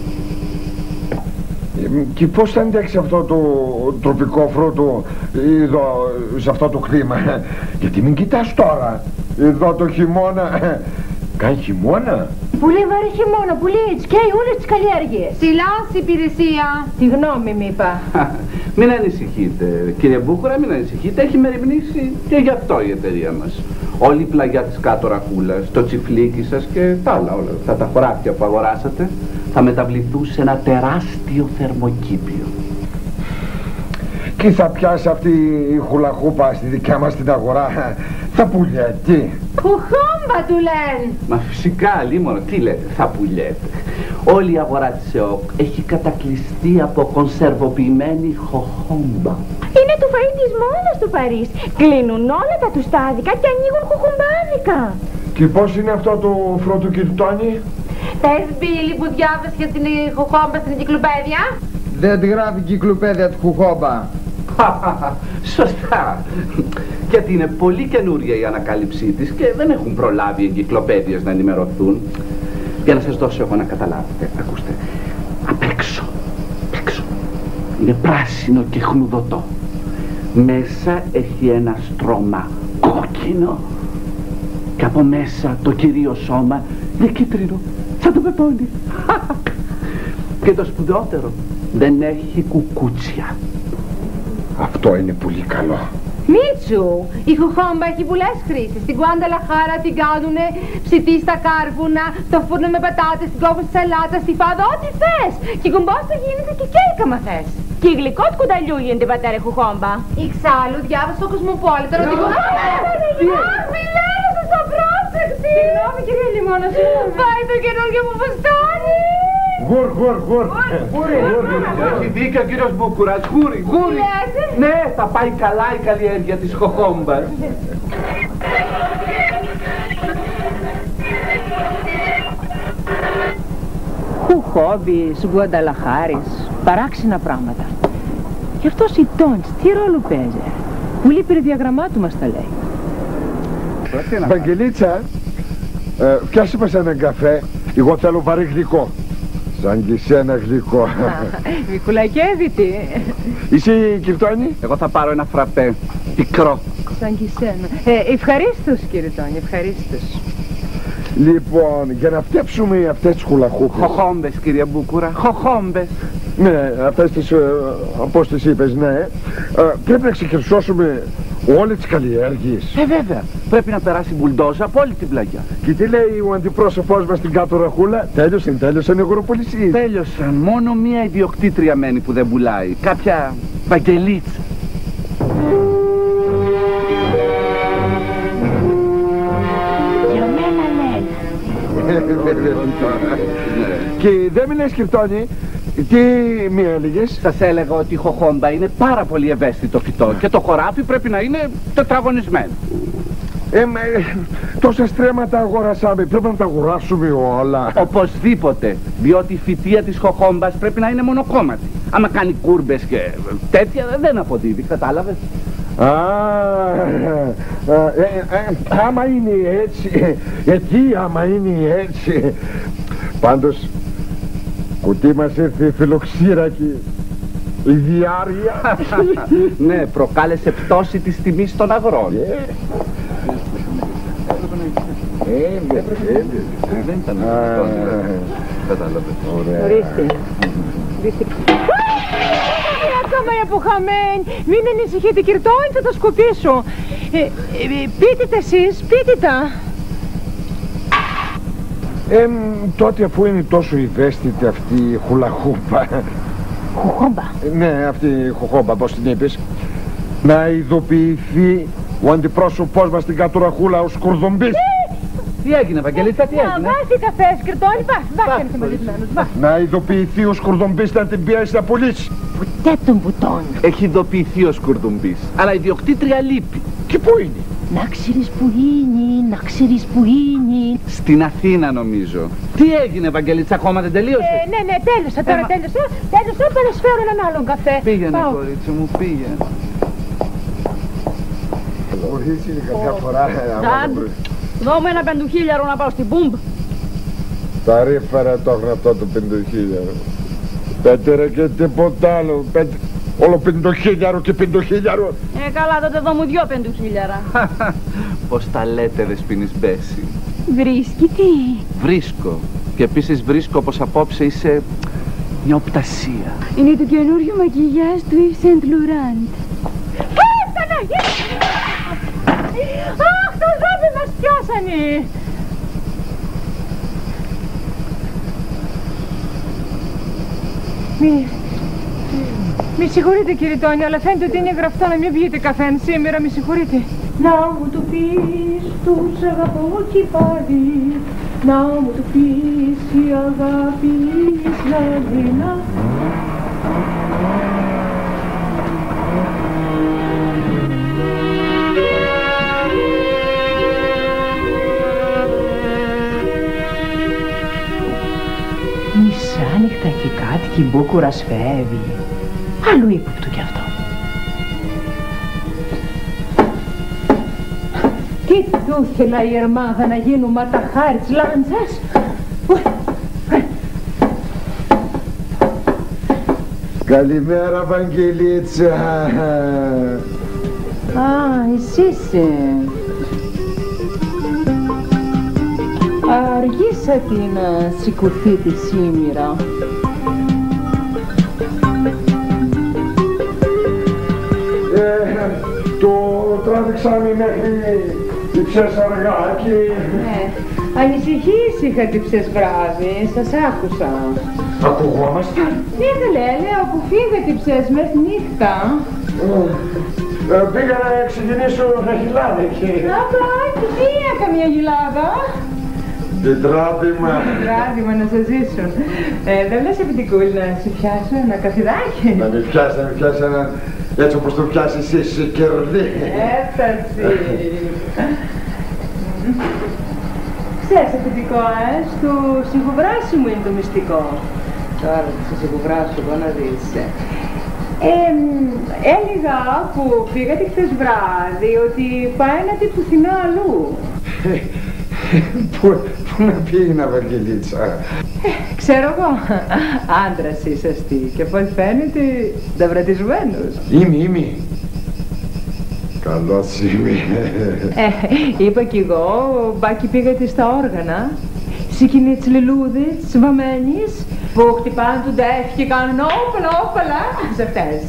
S10: Και πώς θα αντέξει αυτό το τροπικό φρούτο εδώ, σε αυτό το κλίμα? Γιατί μην κοιτάς τώρα, εδώ το χειμώνα. Κάνει χειμώνα.
S3: Πολύ βαρύ χειμώνα, πολύ έτσι και όλες τις καλλιέργειες.
S5: Σιλάς υπηρεσία.
S8: Τη γνώμη μ' είπα.
S9: Μην ανησυχείτε, κύριε Μπούκουρα, μην ανησυχείτε. Έχει μεριμνήσει και γι' αυτό η εταιρεία μας. Όλη η πλαγιά της κάτω Ραχούλας, το τσιφλίκι σας και τα άλλα, όλα αυτά τα χωράφια που αγοράσατε θα μεταβληθούν σε ένα τεράστιο θερμοκήπιο.
S10: Και θα πιάσει αυτή η χουλαχούπα στη δικιά μας την αγορά. Θα πουλιέται.
S5: Χοχόμπα του λένε.
S9: Μα φυσικά, λίμωνο, τι λέτε, θα πουλιέται. Όλη η αγορά της ΕΟΚ έχει κατακλειστεί από κονσερβοποιημένη χοχόμπα.
S11: Είναι του φαΐ της μόδας του Παρίς. Κλείνουν όλα τα τουστάδικα και ανοίγουν χοχομπάδικα.
S10: Και πώς είναι αυτό το φρούτο, κύριε Τόνι?
S5: Θες, Μπίλη, που διάβασε για την χοχόμπα στην εγκυκλοπαίδεια?
S7: Δεν τη γράφει η εγκυκλοπαίδεια του χοχόμπα.
S9: Σωστά. Γιατί είναι πολύ καινούρια η ανακάλυψή της και δεν έχουν προλάβει οι εγκυκλοπαίδειες να ενημερωθούν. Για να σας δώσω εγώ να καταλάβετε. Ακούστε. Απ' έξω. Είναι πράσινο και χνουδωτό. Μέσα έχει ένα στρώμα κόκκινο. Και από μέσα το κυρίω σώμα είναι κίτρινο. Σαν το πεπόνι. Και το σπουδαιότερο, δεν έχει κουκούτσια.
S10: Αυτό είναι πολύ καλό.
S5: Μίτσου, η χοχόμπα έχει πολλές χρήσεις. Την Γκουανταλαχάρα την κάνουνε ψητή στα κάρβουνα, το φούρνο με πατάτες, την κόβουν στη σαλάτα, στη φάδα, ό,τι θες. Και η κομπόστα γίνεται και κέικα μα θες.
S11: Και η γλυκό του κουταλιού γίνεται πατέρα χοχόμπα.
S5: Εξάλλου διάβασα το Κοσμοπόλιτα ρωτικό. Αχ, μιλάνε σας απρόσεκτη.
S8: Συγγνώμη κυρία Λιμώνα, συγγνώμη.
S5: Πάει το καινούργιο μου φουστάνι.
S10: Γουρ.
S9: Έχει δίκιο ο κύριος Μπούκουρας. Γούρι. Ναι, θα πάει καλά η καλλιέργεια της χοχόμπας.
S8: Χουχόμπις, Γκουανταλαχάρης, παράξενα πράγματα. Και αυτός η Τόντς τι ρόλο παίζει? Πολύ περίδιαγραμμά του μας τα λέει.
S10: Βαγγελίτσα, πιάσε μας έναν καφέ. Εγώ θέλω βαρύ γλυκό. Σαν και σένα γλυκό.
S8: Μικουλακέδητη.
S10: Εσύ, Κυρτώνη?
S9: Εγώ θα πάρω ένα φραπέ. Πικρό.
S8: Σαν και σένα. Ευχαρίστως κύριε Τόνι, ευχαρίστως.
S10: Λοιπόν, για να φτιάξουμε αυτές τις χουλαχούπες.
S9: Χοχόμπες, κύριε Μπούκουρα, χοχόμπες.
S10: Ναι, αυτές τις, όπως τις είπες, ναι. Πρέπει να ξεκερσώσουμε όλες τις καλλιέργειες.
S9: Βέβαια, πρέπει να περάσει μπουλντόζα από όλη την πλαγιά.
S10: Και τι λέει ο αντιπρόσωπός μας στην κάτω Ραχούλα? Τέλειωσαν οι αγοροπολισίες.
S9: Τέλειωσαν, μόνο μία ιδιοκτήτρια μένει που δεν πουλάει. Κάποια Βαγγελίτσα.
S10: Και δεν με λες, Κυρτώνη, τι μη έλεγες?
S9: Σας έλεγα ότι η χοχόμπα είναι πάρα πολύ ευαίσθητο φυτό και το χωράφι πρέπει να είναι τετραγωνισμένο.
S10: Τόσα στρέμματα αγοράσαμε, πρέπει να τα αγοράσουμε όλα.
S9: Οπωσδήποτε, διότι η φυτεία της χοχόμπας πρέπει να είναι μονοκόμματη. Άμα κάνει κούρμπες και τέτοια δεν αποδίδει, κατάλαβες?
S10: Άμα είναι έτσι, εκεί άμα είναι έτσι. Πάντως, κουτί μας ήρθε η φιλοξήρακη, η διάρκεια.
S9: Ναι, προκάλεσε πτώση της τιμής των αγρών. Δεν ήταν κατάλαβες.
S8: Ορίστε. Ακόμα η αποχαμένη. Μην ανησυχείτε Κυρτώνη, θα τα σκοπίσω. Πείτε τα εσείς, πείτε τα.
S10: Τότε αφού είναι τόσο ευαίσθητη αυτή η χουλαχούπα.
S8: Χοχόμπα.
S10: Ναι, αυτή η χοχόμπα, πώς την είπες. Να ειδοποιηθεί ο αντιπρόσωπός μας στην κάτω Ραχούλα, ο Σκουρδομπής.
S9: Τι έγινε, Βαγγελίτσα, τι έγινε?
S8: Να βάζει καφές, Κυρτώνη, βάζει.
S10: Να ειδοποιηθεί ο Σκουρδομπής να την πιέσει να πουλήσει.
S8: Ποτέ τον μπουτόν.
S9: Έχει ειδοποιηθεί ο Σκουρδομπής, αλλά η διοκτήτρια λείπει.
S10: Και πού είναι?
S8: Να ξέρεις που είναι, να ξέρεις που είναι.
S9: Στην Αθήνα νομίζω. Τι έγινε, Βαγγελίτσα, ακόμα δεν τελείωσε?
S8: Ναι, τέλειωσα τώρα, τέλειωσα. Τέλειωσα, θα να σφαίρω έναν άλλον καφέ.
S9: Πήγαινε, κορίτσι μου, πήγαινε.
S10: Ορίζει καμιά φορά.
S11: Δώμαι ένα 5.000 να πάω στην Μπουμπ.
S10: Τα ρήφαρα το γραφτό του 5.000. Πέτερα και τίποτα άλλο. Όλο 5.000 και 5.000.
S3: Καλά, τότε εδώ μου 2 5.000.
S9: Πώς τα λέτε, Δεσποινής Μπέση?
S3: Βρίσκει τι?
S9: Βρίσκω. Και επίσης βρίσκω πως απόψε είσαι μια οπτασία.
S11: Είναι το καινούριο μακιγιάζ του Yves Saint Laurent.
S3: Έφτανα! Αχ, το ζώδι μας πιάσανε! Μη συγχωρείτε κύριε Τόνι, αλλά φαίνεται ότι είναι γραφτό να μην πιείτε καφέ σήμερα, μη συγχωρείτε. Να μου το πεις, τους αγαπώ κι πάλι. Να μου το πεις, η αγάπη Ισλαμίνα. Μισάνυχτα και κάτι και η μπούκουρα σφεύγει. Αλλού ύποπτο κι αυτό. Τι του ήθελα η Ερμάδα να γίνουν ματαχάρι της Λάντσας.
S10: Καλημέρα, Βαγγελίτσα.
S3: Εσύ είσαι. Αργήσατε να σηκωθείτε σήμερα.
S10: Το τράβηξαμε μέχρι τυψές αργά και...
S3: Ανησυχείς είχα τυψές βράδυ, σας άκουσα.
S10: Ακουγόμαστε.
S3: Ναι, λέω που φύγα τυψές μες νύχτα.
S10: Πήγα να ξεκινήσω ένα γυλάδι και...
S3: Τι έκαμε μια γυλάδα?
S10: Τετράτημα.
S3: Τετράτημα να σας ζήσουν. Δεν λες επιτικούς να σε πιάσω ένα καφιδάκι?
S10: Να με πιάσει ένα... Έτσι όπως το πιάσεις εσύ, σε κερδί.
S3: Έφτασε. Ξέρεις αφεντικό, στο σιγοβράσι μου είναι το μυστικό. Τώρα θα σε σιγοβράσω εγώ να δεις. Έλεγα που πήγατε χθες βράδυ ότι πάει να τη πουθηνά αλλού.
S10: Πού να πήγαινα, Βαγγελίτσα?
S3: Ξέρω εγώ, άντρας είσαστε και πώς φαίνεται δαυρατισμένος.
S10: Είμαι. Καλώς είμαι.
S3: Είπα κι εγώ, μπάκι πήγατε στα όργανα. Σήκυνε τις λιλούδες, τις βαμμένες, που χτυπάνε του ντέφ και κάνουν όπαλα, σε αυτές.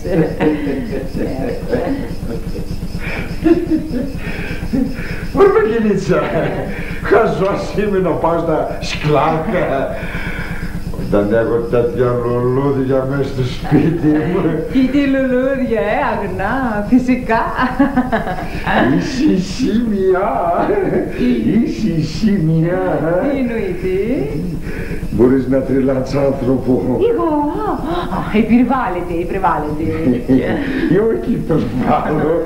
S10: Ωραία, Βαγγελίτσα, χαζός είμαι να πάω στα σκλάκα. Όταν έχω τέτοια λουλούδια μέσα στο σπίτι μου.
S3: Και τι λουλούδια, αγνά, φυσικά.
S10: Είσαι σημεία.
S3: Τι εννοείται?
S10: Μπορείς να τρελάτς άνθρωπο.
S3: Εγώ, υπερβάλλεται.
S10: Όχι υπερβάλλω.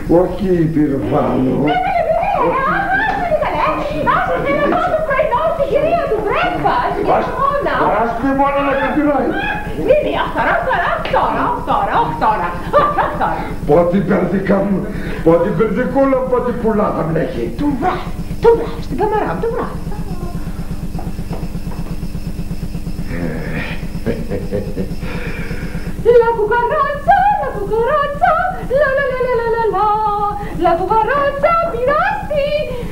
S3: Κυρία του breakfast, για μόνα.
S10: Άστε μόνο να κατηράει.
S3: Μήνυ, οχτώρα.
S10: Πότε μπερδικούλα, πότε πουλά θα μπλέχει.
S3: Του βράδυ, στην καμαρά μου, του βράδυ. La cucaracha, la cucaracha, πειράστη,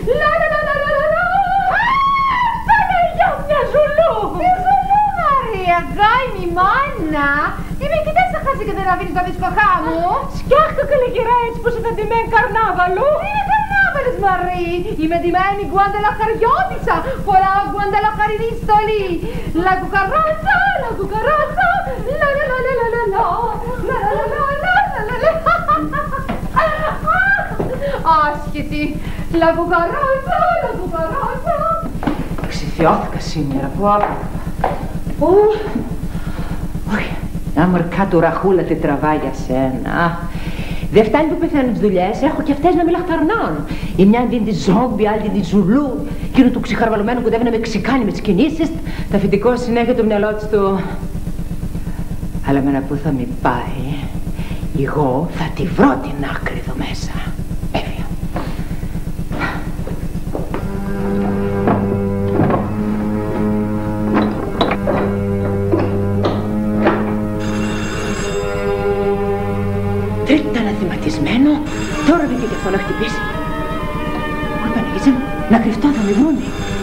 S3: Παναγιά μια ζουλού! Τι ζουλού, Μαρία, γκάιμη μάνα! Τι με κοιτάς να χάσει και δεν αφήνεις τα βίσκοχά μου! Σκιάχτω καλή έτσι που είσαι ντυμένη καρνάβαλου! Είναι καρνάβαλες, Μαρή! Είμαι ντυμένη γκουαντελαχαριώτησα! Φοράω γκουαντελαχαρινή στολή! La cucaracha, la la la la la la άσχετη! La cucaracha, la cucaracha! Ξυφιώθηκα σήμερα, όχι, να μορκά του ραχούλα τη τραβά για σένα. Δεν φτάνει που πεθαίνουν τις δουλειές, έχω και αυτές να με λαχταρνώνουν. Η μια είναι τη ζόμπι, άλλη την ζουλού. Εκείνο του ξεχαρβαλωμένου κοντεύει να με ξεκάνει με τις κινήσεις. Τα αφεντικό συνέχεια το μυαλό της του. Αλλά με ένα που θα μη πάει, εγώ θα τη βρω την άκρη εδώ μέσα. Έφυγα.
S8: αυτό να χτυπήσει. Ω, Παναγίτσα μου, να κρυφτώ, θα με βρούνε.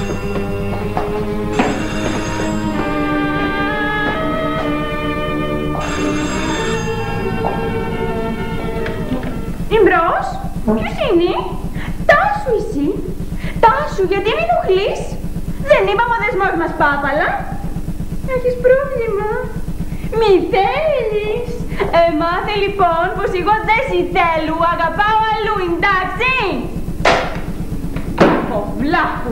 S11: Εμπρός, ποιος είναι? Τάσου εσύ. Τάσου, γιατί με ενοχλείς? Δεν είπαμε ο δεσμός μας πάπαλα. Έχεις πρόβλημα. Μη θέλεις. Μάθε λοιπόν πως εγώ δεν σε θέλω. Αγαπάω αλλού, εντάξει. Ο βλάχου.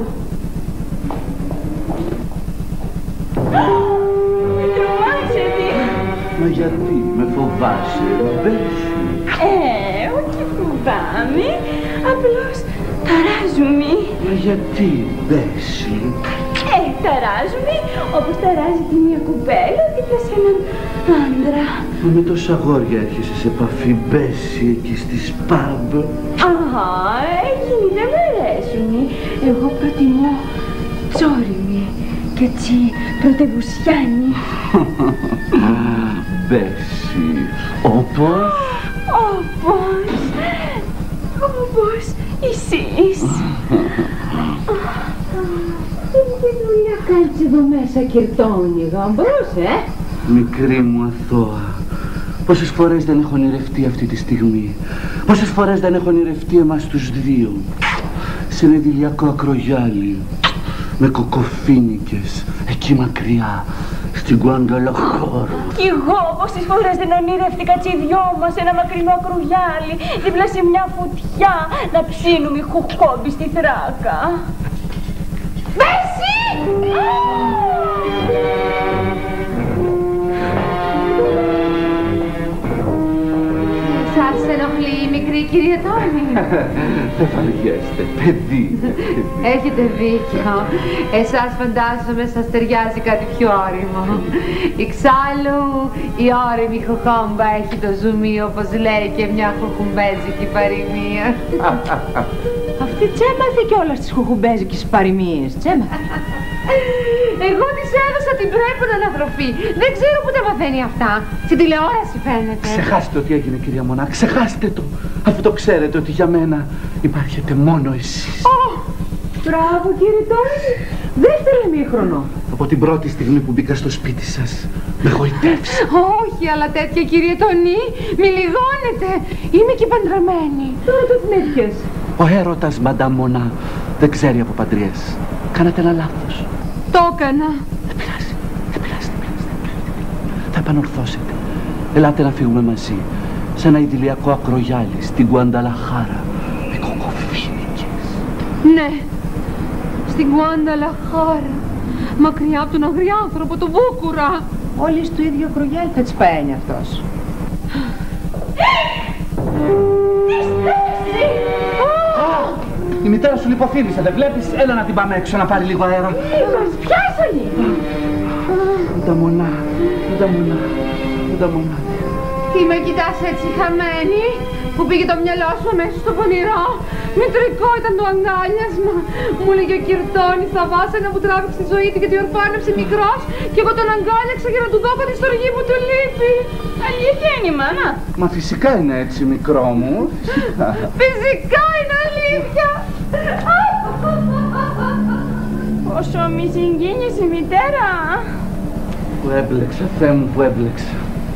S11: Με τρομάξετε.
S9: Μα γιατί με φοβάσαι, Μπέσι?
S11: Όχι φοβάμαι. Απλώς ταράζουμε.
S9: Μα γιατί, Μπέσι?
S11: Ταράζουμε όπως ταράζεται μια κουβέλα δίπλα σε έναν άντρα.
S9: Μα με τόσα αγόρια έρχεσαι σε επαφή, Μπέσι, εκεί στις pub?
S11: Εκείνοι δεν μ' αρέσουν. Εγώ προτιμώ τσόριμοι και έτσι πρωτευουσιάνοι.
S9: Μπέσι, όπως?
S11: Όπως εσείς.
S8: Τι δουλειά κάνεις εδώ μέσα, Κυρτώνη, γαμπρός,
S9: Μικρή μου αθώα, πόσες φορές δεν έχω ονειρευτεί αυτή τη στιγμή. Πόσες φορές δεν έχω ονειρευτεί εμάς τους δύο. Σε ένα idηλιακό ακρογιάλι, με κοκοφίνικες, εκεί μακριά, στην Γκουανταλαχάρα.
S11: Κι εγώ πόσες φορές δεν ονειρεύτηκα τσι δυο μας σε ένα μακρινό ακρογιάλι, δίπλα σε μια φωτιά, να ψήνουμε χοχόμπι στη Θράκα. Μπέσι!
S3: Σας ενοχλεί η μικρή κυρία Τόνη?
S9: Δεν βαριέστε, παιδί.
S3: Έχετε δίκιο. Εσάς φαντάζομαι σας ταιριάζει κάτι πιο όριμο. Εξάλλου η όριμη χοχόμπα έχει το ζουμί, όπως λέει και μια χοχουμπέζικη παροιμία.
S8: Αυτή τσέμαθε κιόλας τις χοχουμπέζικες παροιμίες, τσέμαθε.
S3: Εγώ της έδωσα την πρέπουνα ανατροφή. Δεν ξέρω πού τα μαθαίνει αυτά. Στην τηλεόραση φαίνεται.
S9: Ξεχάστε ό,τι έγινε, κυρία Μονά, ξεχάστε το. Αφού το ξέρετε ότι για μένα υπάρχετε μόνο εσείς.
S8: Μπράβο, κύριε Τόνη. Δεύτερο ημίχρονο.
S9: Από την πρώτη στιγμή που μπήκα στο σπίτι σας, με γοητεύσε.
S3: Όχι, αλλά τέτοια, κύριε Τονί, μη λιγώνετε. Είμαι και παντρεμένη.
S8: Τώρα το την έτυχες.
S9: Ο έρωτας, Μαντάμ Μονά, δεν ξέρει από παντριές. Κάνατε ένα λάθος.
S3: Το έκανα.
S9: Δεν πειράζει, δεν πειράζει. Θα επανορθώσετε. Ελάτε να φύγουμε μαζί. Σε ένα idηλιακό ακρογιάλι, στην Γκουανταλαχάρα, με κοκοφίνικες.
S3: Ναι, στην Γκουανταλαχάρα. Μακριά από τον αγριάνθρωπο, τον Βούκουρα.
S8: Όλοι στο ίδιο ακρογιάλι θα τσπαίνει αυτός.
S9: Η μητέρα σου λιποθύμησε, δεν βλέπεις? Έλα να την πάμε έξω να πάρει λίγο αέρα.
S11: Μας πιάσανε.
S9: Μανταμονά, Μανταμονά, Μανταμονά.
S3: Τι με κοιτάς έτσι χαμένη, που πήγε το μυαλό σου μέσα στο πονηρό. Μητρικό ήταν το αγκάλιασμα. Μου έλεγε ο Κυρτώνης θα βάσει να μου τράβηξε τη ζωή του γιατί ορφάνευσε μικρός και εγώ τον αγκάλιαξα για να του δω κατά τη στοργή μου του λύπη.
S11: Αλήθεια είναι, μάνα?
S9: Μα φυσικά είναι έτσι, μικρό μου.
S3: Φυσικά είναι αλήθεια.
S11: Πόσο μη συγκίνησε η μητέρα.
S9: Που έμπλεξα, Θεέ μου, που έμπλεξα.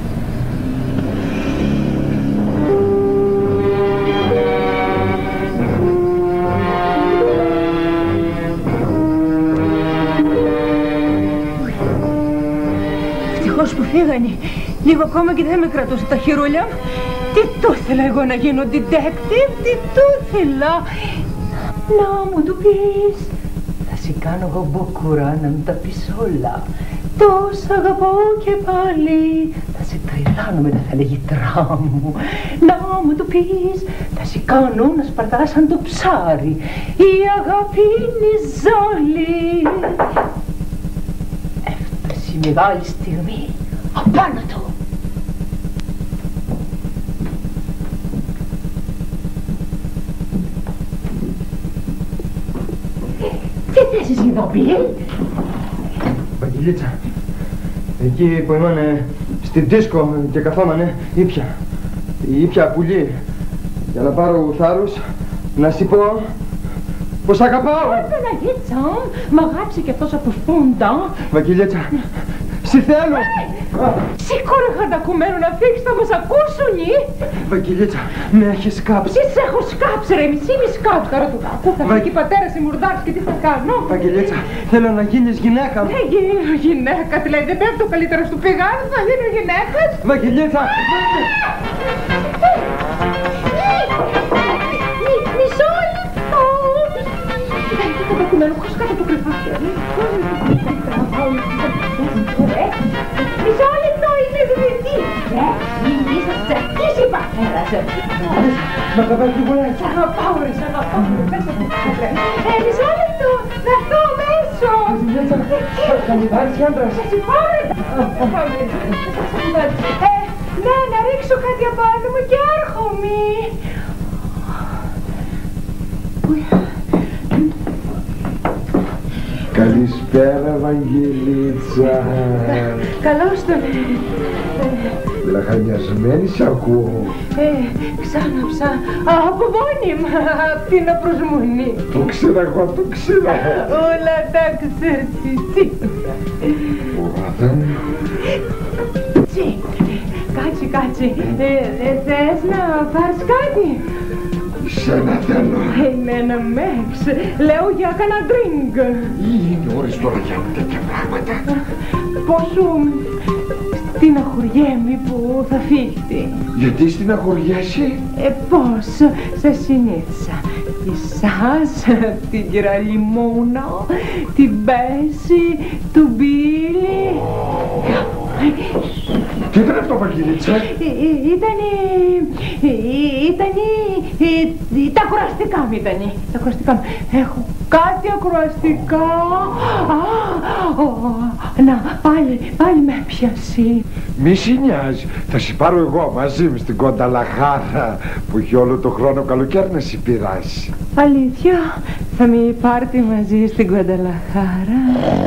S8: Ευτυχώς που φύγανε. Λίγο ακόμα και δεν με κρατούσε τα χειρούλια μου. Τι του ήθελα εγώ να γίνω detective, τι του ήθελα. Να μου το πεις. Θα σε κάνω εγώ μπουκουρά να μου τα πεις όλα. Τόσα αγαπώ και πάλι. Θα σε τρελάνω μετά θα λέγει τράμου. Να μου το πεις. Θα σε κάνω να σπαρτάς σαν το ψάρι. Η αγάπη είναι ζόλη. Έφτασε η μεγάλη στιγμή. Απάνω του. Τι θέσεις εδώ, Μπιλ?
S7: Βαγγελίτσα, εκεί που ήμανε στην δίσκο και καθόμανε, ήπια πουλί. Για να πάρω θάρρος, να σου πω πως αγαπάω.
S8: Παναγίτσα, μ' αγάπησε κι αυτός από σπούντα.
S7: Βαγγελίτσα, σε θέλω.
S8: Σήκω ρε χαντακουμένο να φύγεις, θα μας ακούσουνι.
S7: Βαγγελίτσα, με έχεις σκάψει.
S8: Τι σε έχω σκάψει ρε, μισή μη σκάψει τώρα του κακού. Θα φύγει πατέρας η μουρδάρης και τι θα κάνω.
S7: Βαγγελίτσα, θέλω να γίνεις γυναίκα.
S8: Δεν γίνω γυναίκα, δηλαδή δεν πέφτω καλύτερα στο πηγάδι, θα γίνω γυναίκα.
S7: Βαγγελίτσα.
S8: Μισό λεπτό. Χαντακουμένο, χωρίς κάτω το κρυφάκι. Μισό λεπτό, είμαι δυνατή. Μην είσαι τσακίσει η πατέρας.
S7: Μ' αγαπάς τριγουλάκι.
S8: Σ' αγαπάω ρε, σ' αγαπάω ρε, πέσα μου πατέρα. Μισό λεπτό, να έρθω αμέσως.
S7: Θα με πάρεις άντρας.
S8: Θα σε πάρω ρε. Ναι, να ρίξω κάτι απάνω μου και έρχομαι.
S10: Καλησπέρα, Βαγγελίτσα.
S8: Καλώς τον.
S10: Λαχανιασμένη σ' ακούω.
S8: Ξάναψα από μόνη μου, απ' την απροσμονή.
S10: Το ξέρω εγώ, το ξέρω.
S8: Όλα τα ξέρεις εσύ.
S10: Ουράδα μου.
S8: Κάτσε. Θες να πάρεις κάτι?
S10: Σένα θέλω.
S8: Εμένα μέξ. Λέω για κανένα drink.
S10: Είναι ώρες τώρα για τέτοια πράγματα.
S8: Πόσο στεναχωριέμαι που θα φύγετε.
S10: Γιατί στεναχωριέσαι?
S8: Πώς σας συνήθισα. Εσάς, την κυρία Λιμόνα, την Μπέση, του Μπίλι.
S10: Τι ήταν αυτό, Βαγγελίτσα?
S8: Τα ακροαστικά μου ήτανε. Τα ακροαστικά μου. Έχω κάτι ακροαστικά. Να, πάλι με έπιασε.
S10: Μη σε νοιάζει. Θα σε πάρω εγώ μαζί μου στην Κονταλαχάρα που έχει όλο το χρόνο καλοκαίρι να σε πειράσει.
S8: Αλήθεια, θα με πάρετε μαζί στην Κονταλαχάρα?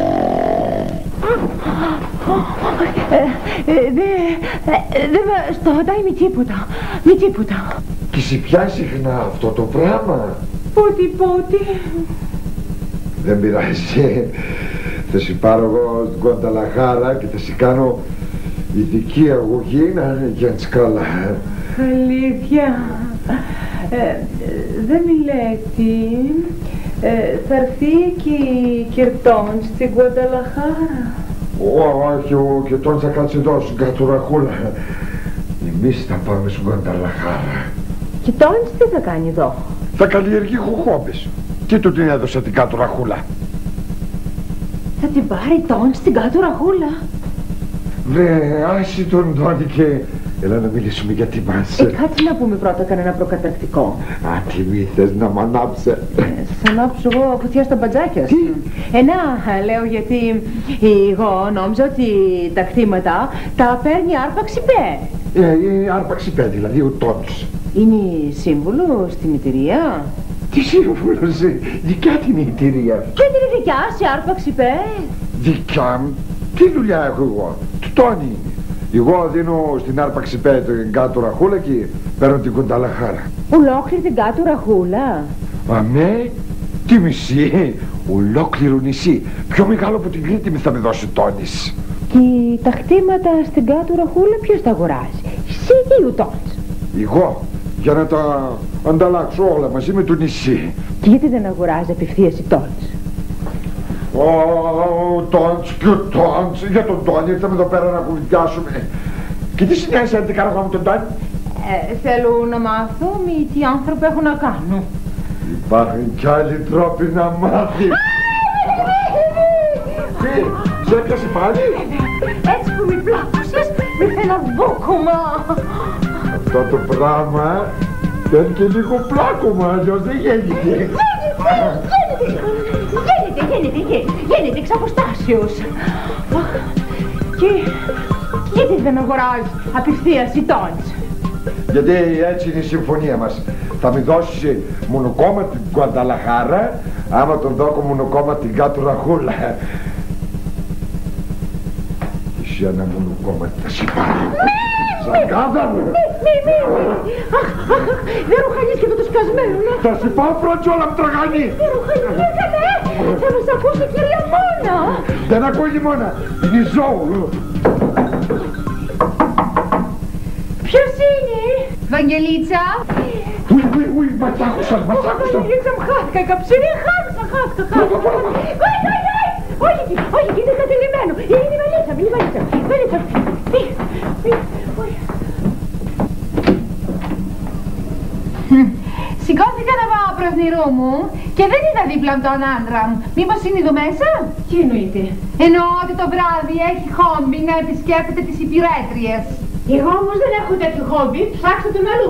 S8: Δεν με σταματάει με τίποτα.
S10: Και σε πιάσει συχνά αυτό το πράγμα?
S8: Πότι.
S10: Δεν πειράζει. Θα σε πάρω εγώ στην Κονταλαχάρα και θα σε κάνω ειδική αγωγή να είναι για καλά.
S8: Αλήθεια. Δεν μιλέτε. Θα έρθει και η Κερτών στην Κονταλαχάρα?
S10: Όχι, ο Κερτών θα κάτσει εδώ στην Κατουραχούλα. Εμείς θα πάμε στην Κονταλαχάρα.
S8: Κερτών τι θα κάνει εδώ?
S10: Θα καλλιεργεί χοχόμπες. Τι του την έδωσα την Κατουραχούλα?
S8: Θα την πάρει Τόν στην Κατουραχούλα?
S10: Βρε, άσε τον Τόνι και έλα να μιλήσουμε για τη μάτσα.
S8: Κάτσε να πούμε πρώτα κανένα προκαταρκτικό.
S10: Τι μη θες να μ' ανάψε?
S8: Θα ανάψω εγώ φωτιά στα μπατζάκια σου. Να, λέω γιατί εγώ νόμιζα ότι τα κτήματα τα παίρνει άρπαξη πέ.
S10: Η άρπαξη πέ, δηλαδή ο Τόνς.
S8: Είναι σύμβουλο στην εταιρεία?
S10: Τι σύμβουλος, δικιά την εταιρεία.
S8: Και την δικιά σε άρπαξη πέ?
S10: Δικιά μου? Τι δουλειά έχω εγώ? Του Τόνι είναι. Εγώ δίνω στην άρπαξη πέ την Κατουραχούλα και παίρνω την Κονταλαχάρα.
S8: Ολόκληρη την Κατουραχούλα?
S10: Αμέ, τι μισή? Ολόκληρο νησί. Πιο μεγάλο από την Κρήτη θα με δώσει Τόνις.
S8: Και τα χτήματα στην Κατουραχούλα ποιος τα αγοράζει? Εσύ ή ο Τόνς?
S10: Εγώ, για να τα ανταλλάξω όλα μαζί με το νησί.
S8: Και γιατί δεν αγοράζει απευθείας η Τόνς?
S10: Ο Τόνς και ο Τόνς. Για τον Τόνι ήρθαμε εδώ πέρα να κουβεντιάσουμε. Και τι συνέβη αν την κάνω εγώ με τον Τόνι?
S8: Θέλω να μάθω με τι άνθρωποι έχω να κάνω.
S10: Υπάρχουν κι άλλοι τρόποι να μάθει. Τι, σε έπιασε πάλι?
S8: Έτσι που με πλάκωσες, με θέλω βόκομα.
S10: Αυτό το πράγμα θέλει και λίγο πλάκωμα, αλλιώς δεν γίνεται.
S8: Γίνεται εξ αποστάσεως. Και γιατί δεν αγοράζει απευθείας η Τόνς?
S10: Γιατί έτσι είναι η συμφωνία μας. Θα μου δώσει μονοκόμμα την Κονταλαχάρα, άμα τον δώκω μονοκόμμα την Κατουραχούλα. Εσύ ένα μονοκόμμα θα σε πάρει. Σαν κάδαμε.
S3: Μη. Αχ, δεν ροχανείς και με το σκασμένο.
S10: Θα σου πάω πρώτη όλα μου τραγανή.
S3: Δεν ροχανείς, έκανε. Θα μας ακούσει η κυρία Μόνα.
S10: Δεν ακούει η Μόνα. Είναι η Ζώου.
S3: Ποιος είναι? Βαγγελίτσα.
S10: Ουι, μας άκουσαν.
S3: Βαγγελίτσα μου χάθηκα, η καψίρια χάθηκα. Όχι, είναι κατελειμμένο. Είναι η βαλίτσα. Σηκώθηκα να πάω προς νηρού μου και δεν είδα δίπλα μου τον άντρα μου. Μήπως είναι εδώ μέσα?
S8: Τι εννοείται?
S3: Εννοώ ότι το βράδυ έχει χόμπι να επισκέπτεται τις υπηρέτριες.
S8: Εγώ όμως δεν έχω τέτοιο χόμπι. Ψάξτε τον αλλού.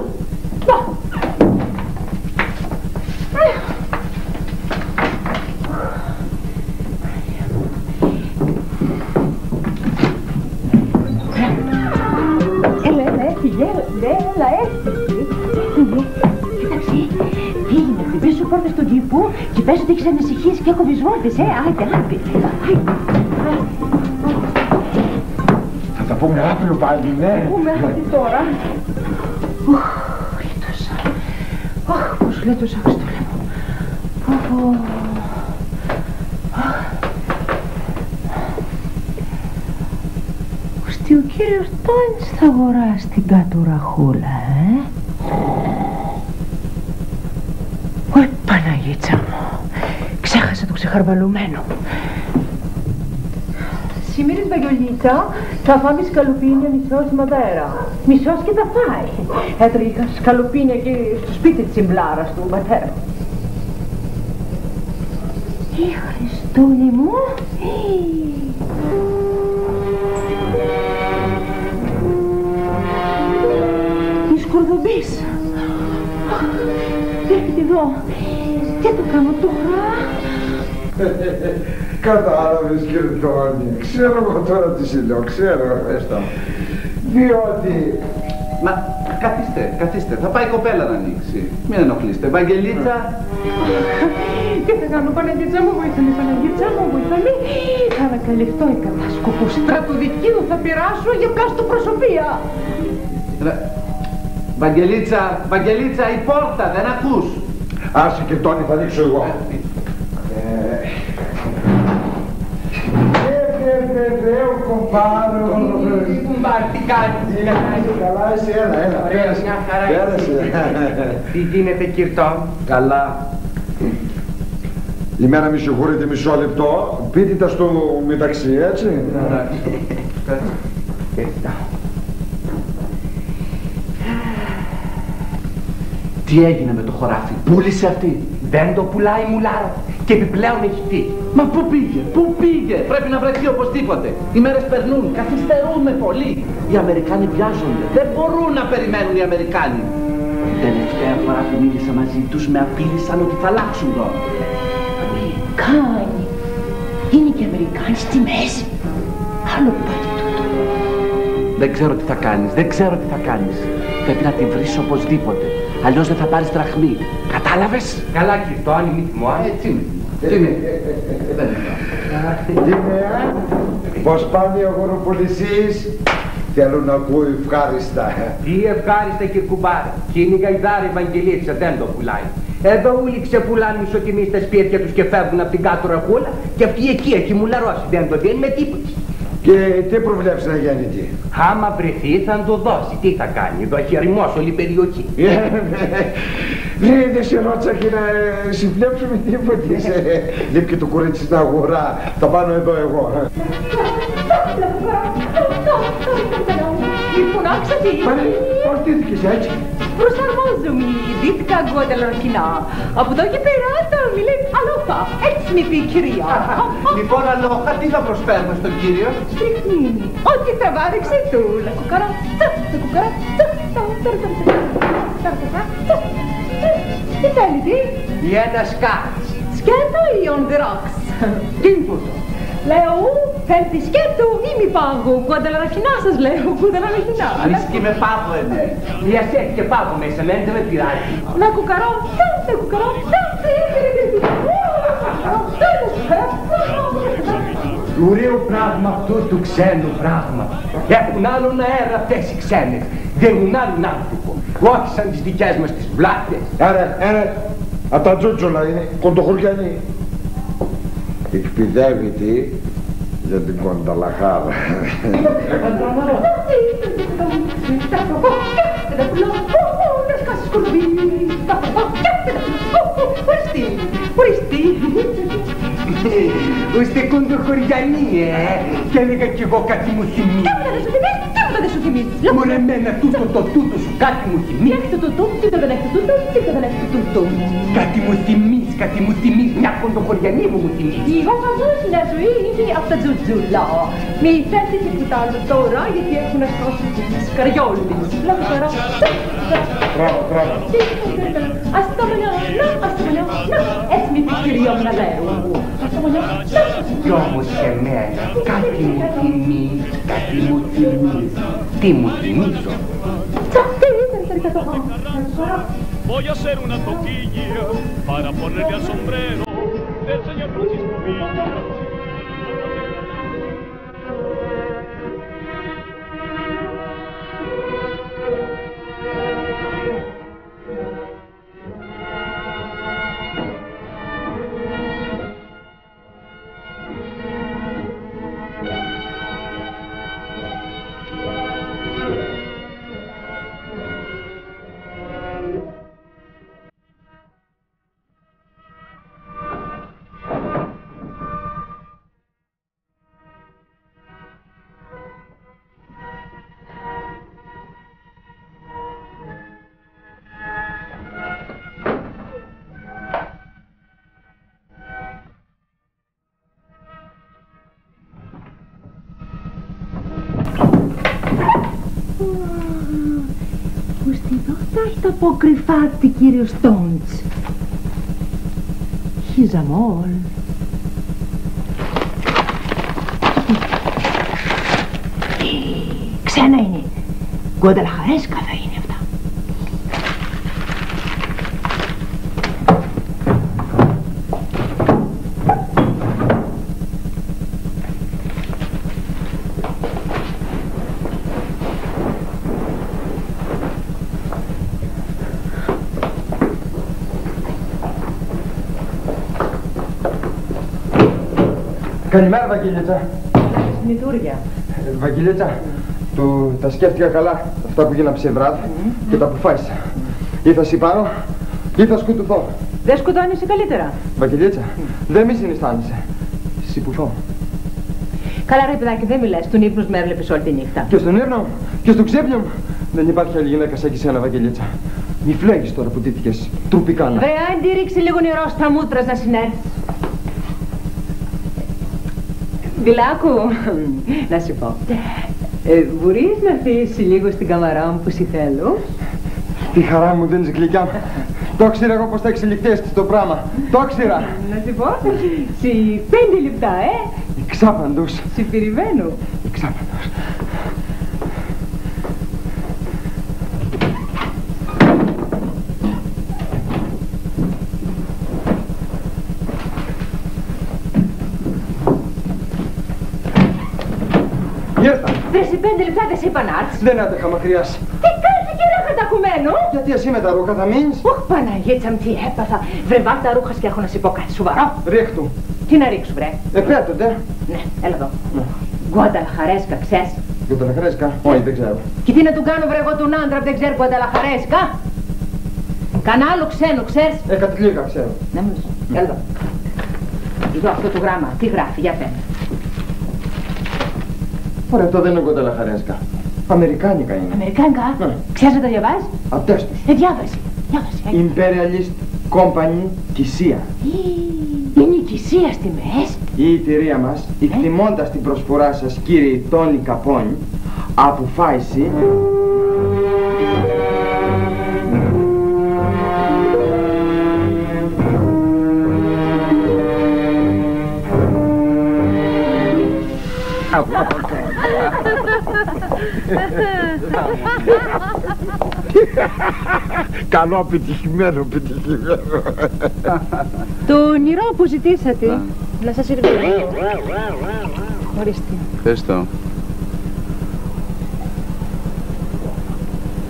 S3: Έλα, έφυγε. Κοίταξε, φύγει να χτυπήσω πόρτες στον κήπο και πες ότι έχεις ανησυχίες και έχω βυσβόλτες, Άντε.
S10: Θα τα πούμε αύριο πάλι, ναι.
S3: Πούμε αύριο τώρα. Λίτωσα. Αχ, πώς λίτωσα, Χριστούλε μου. Ώστε ο κύριος Τόνης θα αγοράσει την κατουραχούλα, Ωι, Παναγίτσα μου. Ξέχασα το ξεχαρβαλωμένο. Σήμερα, Βαγγελίτσα, θα φάμε σκαλοπίνια μισός ματέρα. Μισός και θα φάει. Έτρωγε σκαλοπίνια και στο σπίτι της συμπλάρας του ματέρα. Χριστούλη μου. Μη σκορδομπείς. Έρχεται εδώ. Τι το κάνω τώρα?
S10: Κατάλαβες, κύριε Τόνι. Ξέρω εγώ τώρα τι σου λέω, ξέρω. Διότι...
S9: Μα καθίστε, θα πάει η κοπέλα να ανοίξει. Μην ενοχλείστε. Βαγγελίτσα.
S3: Τι θα κάνω, Παναγίτσα μου, βοήθαμε. Θα ανακαλυφθώ η κατάσκοπο στρατοδικίου, θα πειράσω για πλαστοπροσωπία.
S9: Βαγγελίτσα, η πόρτα, δεν ακούς?
S10: Άσε και Τόνι, θα ανοίξω εγώ. Βεβαίω, κομπάρο.
S2: Κουμπάρ, τι κάνεις?
S10: Καλά, εσύ, έλα. Πέρασε.
S2: Τι γίνεται, Κυρτό?
S10: Καλά. Η μέρα μη συγχωρείτε μισό λεπτό. Πείτε τα στο μεταξύ, έτσι.
S9: Τι έγινε με το χωράφι, πούλησε αυτή?
S2: Δεν το πουλάει, μουλάρα. Και επιπλέον έχει τι?
S9: Μα πού πήγε, πρέπει να βρεθεί οπωσδήποτε. Οι μέρες περνούν, καθυστερούμε πολύ. Οι Αμερικάνοι βιάζονται, δεν μπορούν να περιμένουν οι Αμερικάνοι. Την τελευταία φορά που μίλησα μαζί τους με απείλησαν ότι θα αλλάξουν τώρα.
S3: Αμερικάνοι. Είναι και Αμερικάνοι στη μέση. Άλλο πάλι τούτο.
S9: Δεν ξέρω τι θα κάνεις. Πρέπει να την βρεις οπωσδήποτε. Αλλιώς δεν θα πάρεις δραχμή. Κατάλαβες?
S2: Καλά, Κυρτό, αν μη θυμώ.
S9: Έτσι είναι. Τι είναι?
S10: Πώς πάνε οι αγοροπολισίες? Θέλω να ακούω ευχάριστα.
S2: Τι ευχάριστα, κύριε κουμπάρ. Κι είναι η γαϊδάρα Ευαγγελίτσα, δεν το πουλάει. Εδώ όλοι ξεπουλάνε μισοτιμή στα σπίτια τους και φεύγουν από την κάτω ραχούλα και αυτή εκεί έχει μουλαρώσει, δεν το δίνει με τίποτα.
S10: Και τι προβλέψει να γίνει τι?
S2: Άμα βρεθεί θα το δώσει. Τι θα κάνει, εδώ έχει αριμός όλη η περιοχή.
S10: Δεν σε ρώτησα και να συμφλέψουμε τίποτα. Λείπει και το κορίτσι στην αγορά. Θα πάνω εδώ εγώ.
S3: Φωνάξατε.
S10: Πώς τύχηκες έτσι?
S3: Προσαρμόζομαι, δίθηκα εγώ τελεορκινά. Από εδώ και πέρα θα μου λέει αλόχα. Έτσι με πει η κυρία.
S9: Λοιπόν, αλόχα, τι θα προσφέρουμε στον κύριο?
S3: Στριχνίνη. Ό,τι τραβάδεξε του. La cucaracha, la cucaracha. Τι θέλετε?
S2: Ή ένα σκάτς.
S3: Σκέτο ή on the rocks?
S2: Τίποτα.
S3: Λέω, θέλετε σκέτο ή μη πάγο? Κουανταλαραχινά σας λέω, κουανταλαραχινά.
S9: Βρίσκει με πάγο εμέ.
S2: Μια έχει και πάγο μέσα, δεν με πειράζει.
S3: Να κουκαρώ, να κουκαρώ,
S2: Του ωραίου πράγμα αυτό, του ξένου πράγμα. Έχουν άλλον αέρα αυτές οι ξένες. δίνουν άλλον άνθρωπο, όχι σαν τις δικές μας τις βλάτες.
S10: Άρα, απ' τα τζούτσολα είναι, κοντοχωριανή. Εκπηδεύεται για την κονταλαχάδα.
S2: Είστε κοντοχωριανοί, και έλεγα κι εγώ κάτι μου θυμίζει.
S3: Τίποτα δεν σου θυμίζει.
S2: Μωρέ εμένα τούτο σου κάτι μου θυμίζει.
S3: Έχετε το τούτο, τίποτα δεν έχετε τούτο, τίποτα δεν έχετε τούτο.
S2: Κάτι μου θυμίζει, μια κοντοχωριανή μου θυμίζει.
S3: Εγώ θα ζούσει να σου είναι από τα τζουτζούλα. Μη φέρτε τίποτα άλλο τώρα, γιατί έχουν να σκόσουν τις καριόλες. Βλέπω τώρα.
S10: Μπράβο.
S3: Ας το μενώ, να, έτσι μη πει κυρία μου να λέω. Ας το μενώ,
S2: Κι όμως εμένα κάτι μου θυμίζει. Τι μου θυμίζω?
S12: Voy a hacer una toquilla para ponerle al sombrero del señor Francisco Villa.
S3: Εδώ θα έχει το αποκρυφάτη κύριο Στόντς. Χιζαμόλ. Ξένα είναι. Γκουανταλαχαρέσκα θα είναι αυτά.
S7: Καλημέρα, Βαγγελίτσα.
S3: Μητούρια.
S7: Βαγγελίτσα, τα σκέφτηκα καλά αυτά που γίνανε ψευράδ και τα αποφάσισα. Ή θα συμπάρω ή θα σκουτουθώ.
S3: Δεν σκοτώνεσαι καλύτερα.
S7: Βαγγελίτσα, δεν μη συναισθάνεσαι. Συμπουθώ.
S3: Καλά ρε παιδάκι, δεν μιλάς. Τον ύπνους με έβλεπες όλη τη νύχτα.
S7: Και στον ύπνο και στο ξύπνιο μου. Δεν υπάρχει άλλη γυναίκα σαν και σένα, Βαγγελίτσα. Μη φλέγεις τώρα που τύχηκες τρουπικάνα.
S3: Βρε, αν τη ρίξει λίγο νερό στα μούτρα να συνέρθεις. Δηλάκου, να σου πω. Μπορείς να αφήσεις λίγο στην καμαρά μου που σε θέλω?
S7: Τι χαρά μου δίνεις, γλυκιά μου. Το ήξερα εγώ πως θα εξελιχθείς το πράγμα. Το ήξερα.
S3: Να σου πω, σε 5 λεπτά,
S7: Εξάπαντος.
S3: Σε περιμένω.
S7: Εξάπαντος. Ήρθα.
S3: Βρε, σε 5 λεπτά δεν σε είπα να έρθεις.
S7: Δεν άντεχα μακριάς.
S3: Τι κάνεις εκεί ρε κατακουμένο?
S7: Γιατί εσύ με τα ρούχα θα μείνεις?
S3: Ωχ, Παναγίτσα μου, τι έπαθα. Βρε, βάλ τα ρούχα και έχω να σου πω κάτι σοβαρό.
S7: Ρίχτου.
S3: Τι να ρίξω, βρε?
S7: Επέτονται.
S3: Ναι, έλα εδώ. Γκουανταλαχαρέσκα, ξέρεις?
S7: Γκουανταλαχαρέσκα? Όχι, δεν ξέρω.
S3: Και τι να του κάνω, βρε, εγώ τον άντρα που δεν ξέρω γκουανταλαχαρέσκα? Κανά άλλο ξένο, ξέρεις?
S7: Κάτι λίγα ξέρω.
S3: Ναι, μου έλα εδώ. Εδώ αυτό το γράμμα, τι γράφει, για πέρα.
S7: Ωραία, αυτό δεν είναι γκουανταλαχαρέσκα. Αμερικάνικα είναι.
S3: Αμερικάνικα?
S7: Ναι.
S3: Ξέρεις να τα διαβάζεις?
S7: Αυτές τους.
S3: Διάβασε.
S7: Imperialist Company Κησία.
S3: Είναι η Κησία στη μέση.
S7: Η εταιρεία μας, εκτιμώντας την προσφορά σας, κύριε Τόνι Καπόνι, αποφάσισε
S10: Καλό, πετυχημένο.
S3: Το όνειρο που ζητήσατε. Να σας συρβήσω. Ορίστε.
S9: Ευχαριστώ.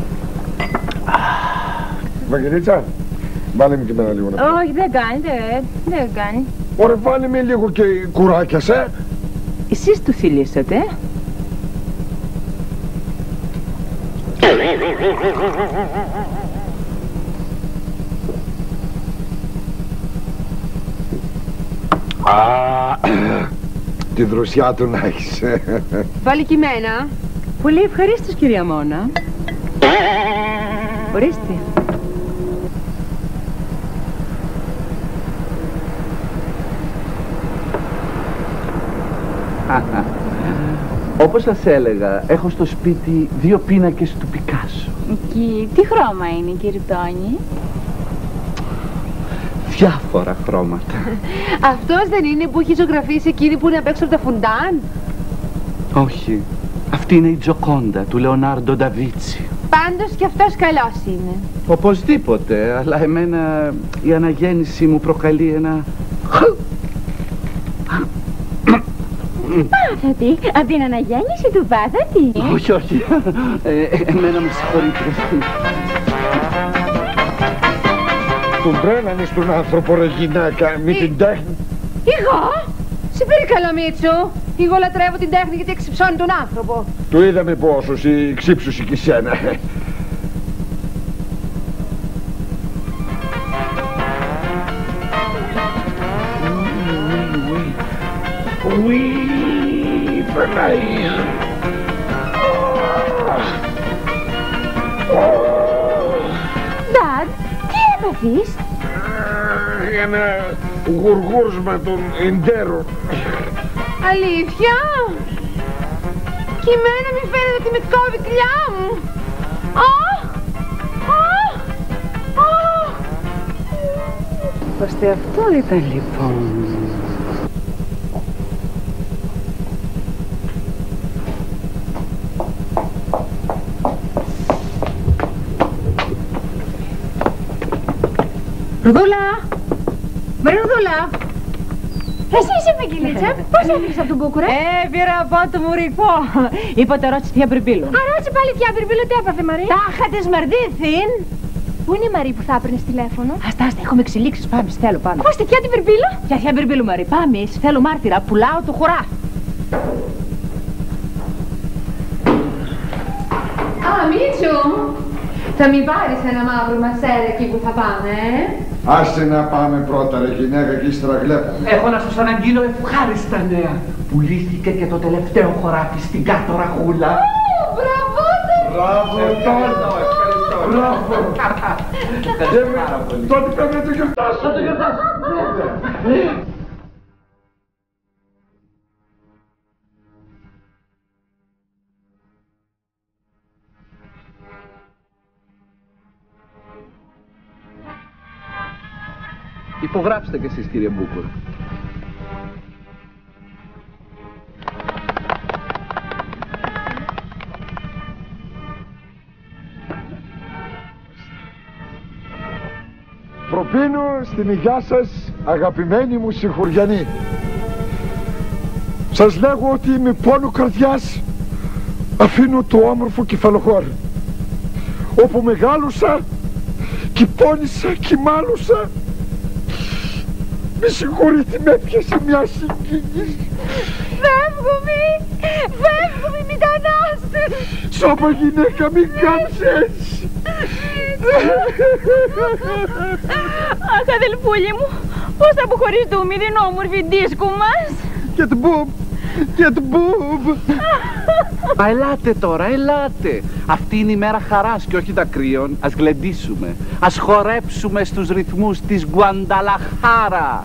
S10: Βαγγελίτσα, βάλε με και εμένα λίγο να πω.
S8: Όχι, δεν κάνει, δεν κάνει.
S10: Ωραία, βάλε με λίγο και κουράκια, σε.
S8: Εσείς του φιλήσατε,
S10: Τη δροσιά του να έχεις.
S3: Βάλει και εμένα.
S8: Πολύ ευχαρίστως, κυρία Μόνα. Ορίστε.
S9: Όπως σας έλεγα, έχω στο σπίτι 2 πίνακες του Πικάσο.
S11: Εκεί, τι χρώμα είναι, κύριε Τόνι?
S9: Διάφορα χρώματα.
S3: Αυτός δεν είναι που έχει ζωγραφίσει εκείνη που είναι απ' έξω από τα φουντάν?
S9: Όχι. Αυτή είναι η Τζοκόντα του Λεωνάρντο Νταβίτσι.
S3: Πάντως και αυτός καλός είναι.
S9: Οπωσδήποτε, αλλά εμένα η αναγέννηση μου προκαλεί ένα...
S11: Πάθατη, απ' την αναγέννηση του πάθατη.
S9: Όχι, όχι. Εμένα με συγχωρείτε.
S10: Τον τρέλανε στον άνθρωπο, ρε γυναίκα, μη την τέχνη.
S3: Εγώ? Σε παρακαλώ, Μίτσο. Εγώ λατρεύω την τέχνη γιατί εξυψώνει τον άνθρωπο.
S10: Το είδαμε πόσος, η ξύψωση και σένα. Περνάει.
S11: Ντάντ, τι έπαθες?
S10: Ένα γουργούρισμα των εντέρων.
S3: Αλήθεια? Και εμένα μη φαίνεται ότι με κόβει η κοιλιά μου.
S8: Ώστε αυτό ήταν λοιπόν.
S3: Ρουδούλα! Ρουδούλα!
S11: Εσύ είσαι Βαγγελίτσα, πώς έφυγες από τον Μπούκουρα?
S8: Πήρα από το μουρικό. Είπα το ρώτησε θεία Μπυρμπύλου.
S11: Ρώτησε πάλι θεία Μπυρμπύλου, τι έπαθε Μαρή?
S8: Τάχα της μερδίθην.
S11: Πού είναι η Μαρή που θα έπαιρνες τηλέφωνο?
S8: Άστα, έχουμε εξελίξεις, πάμε, σε θέλω πάνω.
S11: Πώς, θεία την Μπυρμπύλου?
S8: Για θεία Μπυρμπύλου Μαρή, πάμε, σε θέλω μάρτυρα, πουλάω το χωρά.
S3: Μίτσο, θα μην πάρεις ένα μαύρο μασέρα εκεί που θα πάμε,
S10: Άσε να πάμε πρώτα, ρε γυναίκα, και ύστερα βλέπουμε.
S9: Έχω να σας αναγγείλω ευχάριστα νέα. Πουλήθηκε και το τελευταίο χωράφι στην κάτω ραχούλα.
S3: Μπράβο!
S10: Μπράβο,
S9: ευχαριστώ.
S10: Μπράβο. Τότε πρέπει να το γιορτάσω. Θα το γιορτάσω.
S9: Υπογράψτε κι εσείς, κύριε Μπούκουρα.
S10: Προπίνω στην υγειά σας, αγαπημένοι μου συγχωριανοί. Σας λέγω ότι είμαι πόνο καρδιάς, αφήνω το όμορφο κεφαλοχώρι. Όπου μεγάλωσα, και πόνησα και μάλωσα. Μη συγχωρείτε, με έπιασε μια συγκίνηση.
S11: Φεύγουμε, μετανάστες.
S10: Σώμα γυναίκα, μην κάνεις έτσι.
S11: Αχ, αδελφούλη μου, πώς θα αποχωριστούμε την όμορφη δίσκου μας?
S10: Και το μπουμπ, και το μπουμπ.
S9: Μα ελάτε τώρα, ελάτε. Αυτή είναι η μέρα χαράς και όχι δακρύων. Ας γλεντήσουμε, ας χορέψουμε στους ρυθμούς της Γκουανταλαχάρα.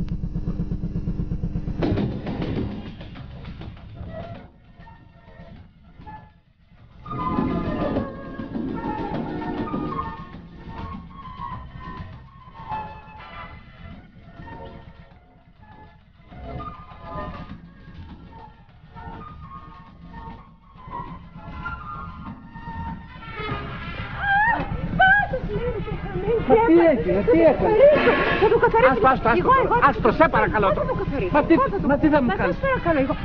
S2: Τι έκανε.
S3: Θα το καθαρίσω.
S9: Άστο, σε παρακαλώ. Μα τι θα μου κάνεις?
S3: Θα σας παρακαλώ εγώ.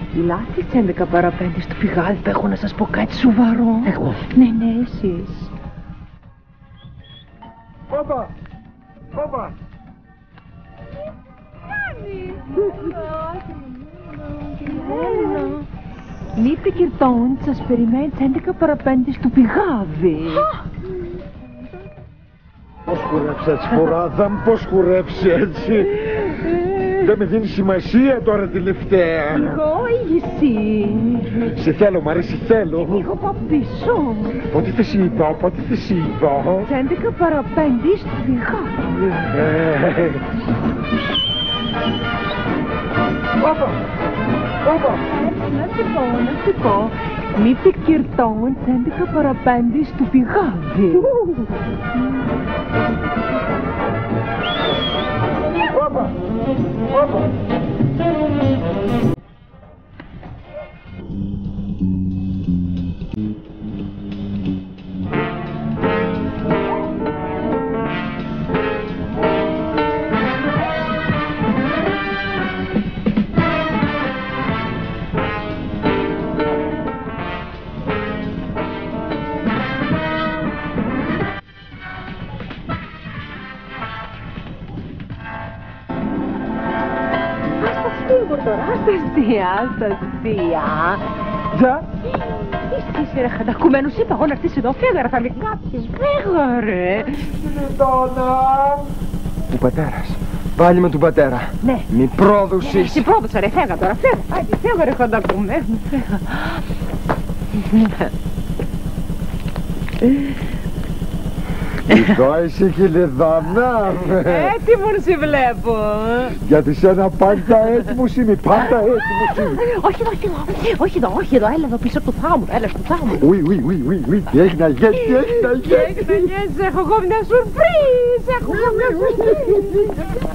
S8: Λάθη 11 παρά 5 στο πηγάδι, έχω να σας πω κάτι σοβαρό.
S2: Εγώ.
S8: Ναι, εσείς.
S10: Όπα! Όπα!
S3: Μήτε κυρτών, σας περιμένει 11 παρα 5 στο πηγάδι.
S10: Πώς χορεύσει έτσι φοράδα μου, πώς χορεύσει έτσι. Δεν με δίνει σημασία τώρα τελευταία.
S3: Εγώ ή εσύ?
S10: Σε θέλω Μαρή, σε θέλω.
S3: Εγώ πάω πίσω.
S10: Πότε θα σε είδω, πότε θα σε είδω.
S3: 11 παρα 5 στο πηγάδι.
S10: Όπα! Όπα!
S3: Να σου πω. Μήτε κυρτών, 11 παρα 5 στο πηγάδι.
S10: Όπα! Όπα!
S3: Αστασία. Τζα. Είσαι ρε χαντακουμένος, είπα εγώ να έρθεις εδώ, φέγαρα, θα με κάψεις, φέγαρε.
S10: Λιτώνα.
S7: Ο πατέρας. Πάλι με τον πατέρα.
S3: Ναι.
S7: Μη πρόδουσες.
S3: Εσύ πρόδουσα ρε, φέγα τώρα, φέγα. Άντε, φέγα ρε χαντακουμένο, φέγα.
S10: Εδώ είσαι Χιλιδάνα.
S3: Έτοιμον σε βλέπω.
S10: Γιατί σένα πάντα έτοιμος είμαι, πάντα έτοιμος είμαι.
S3: Όχι εδώ, έλα εδώ πίσω του θάμου, έλα στο θάμου.
S10: Ουι, τι έχει να γίνει, τι έχει να γίνει.
S3: Έχω εγώ μια σουρπρίζ, έχω εγώ μια σουρπρίζ.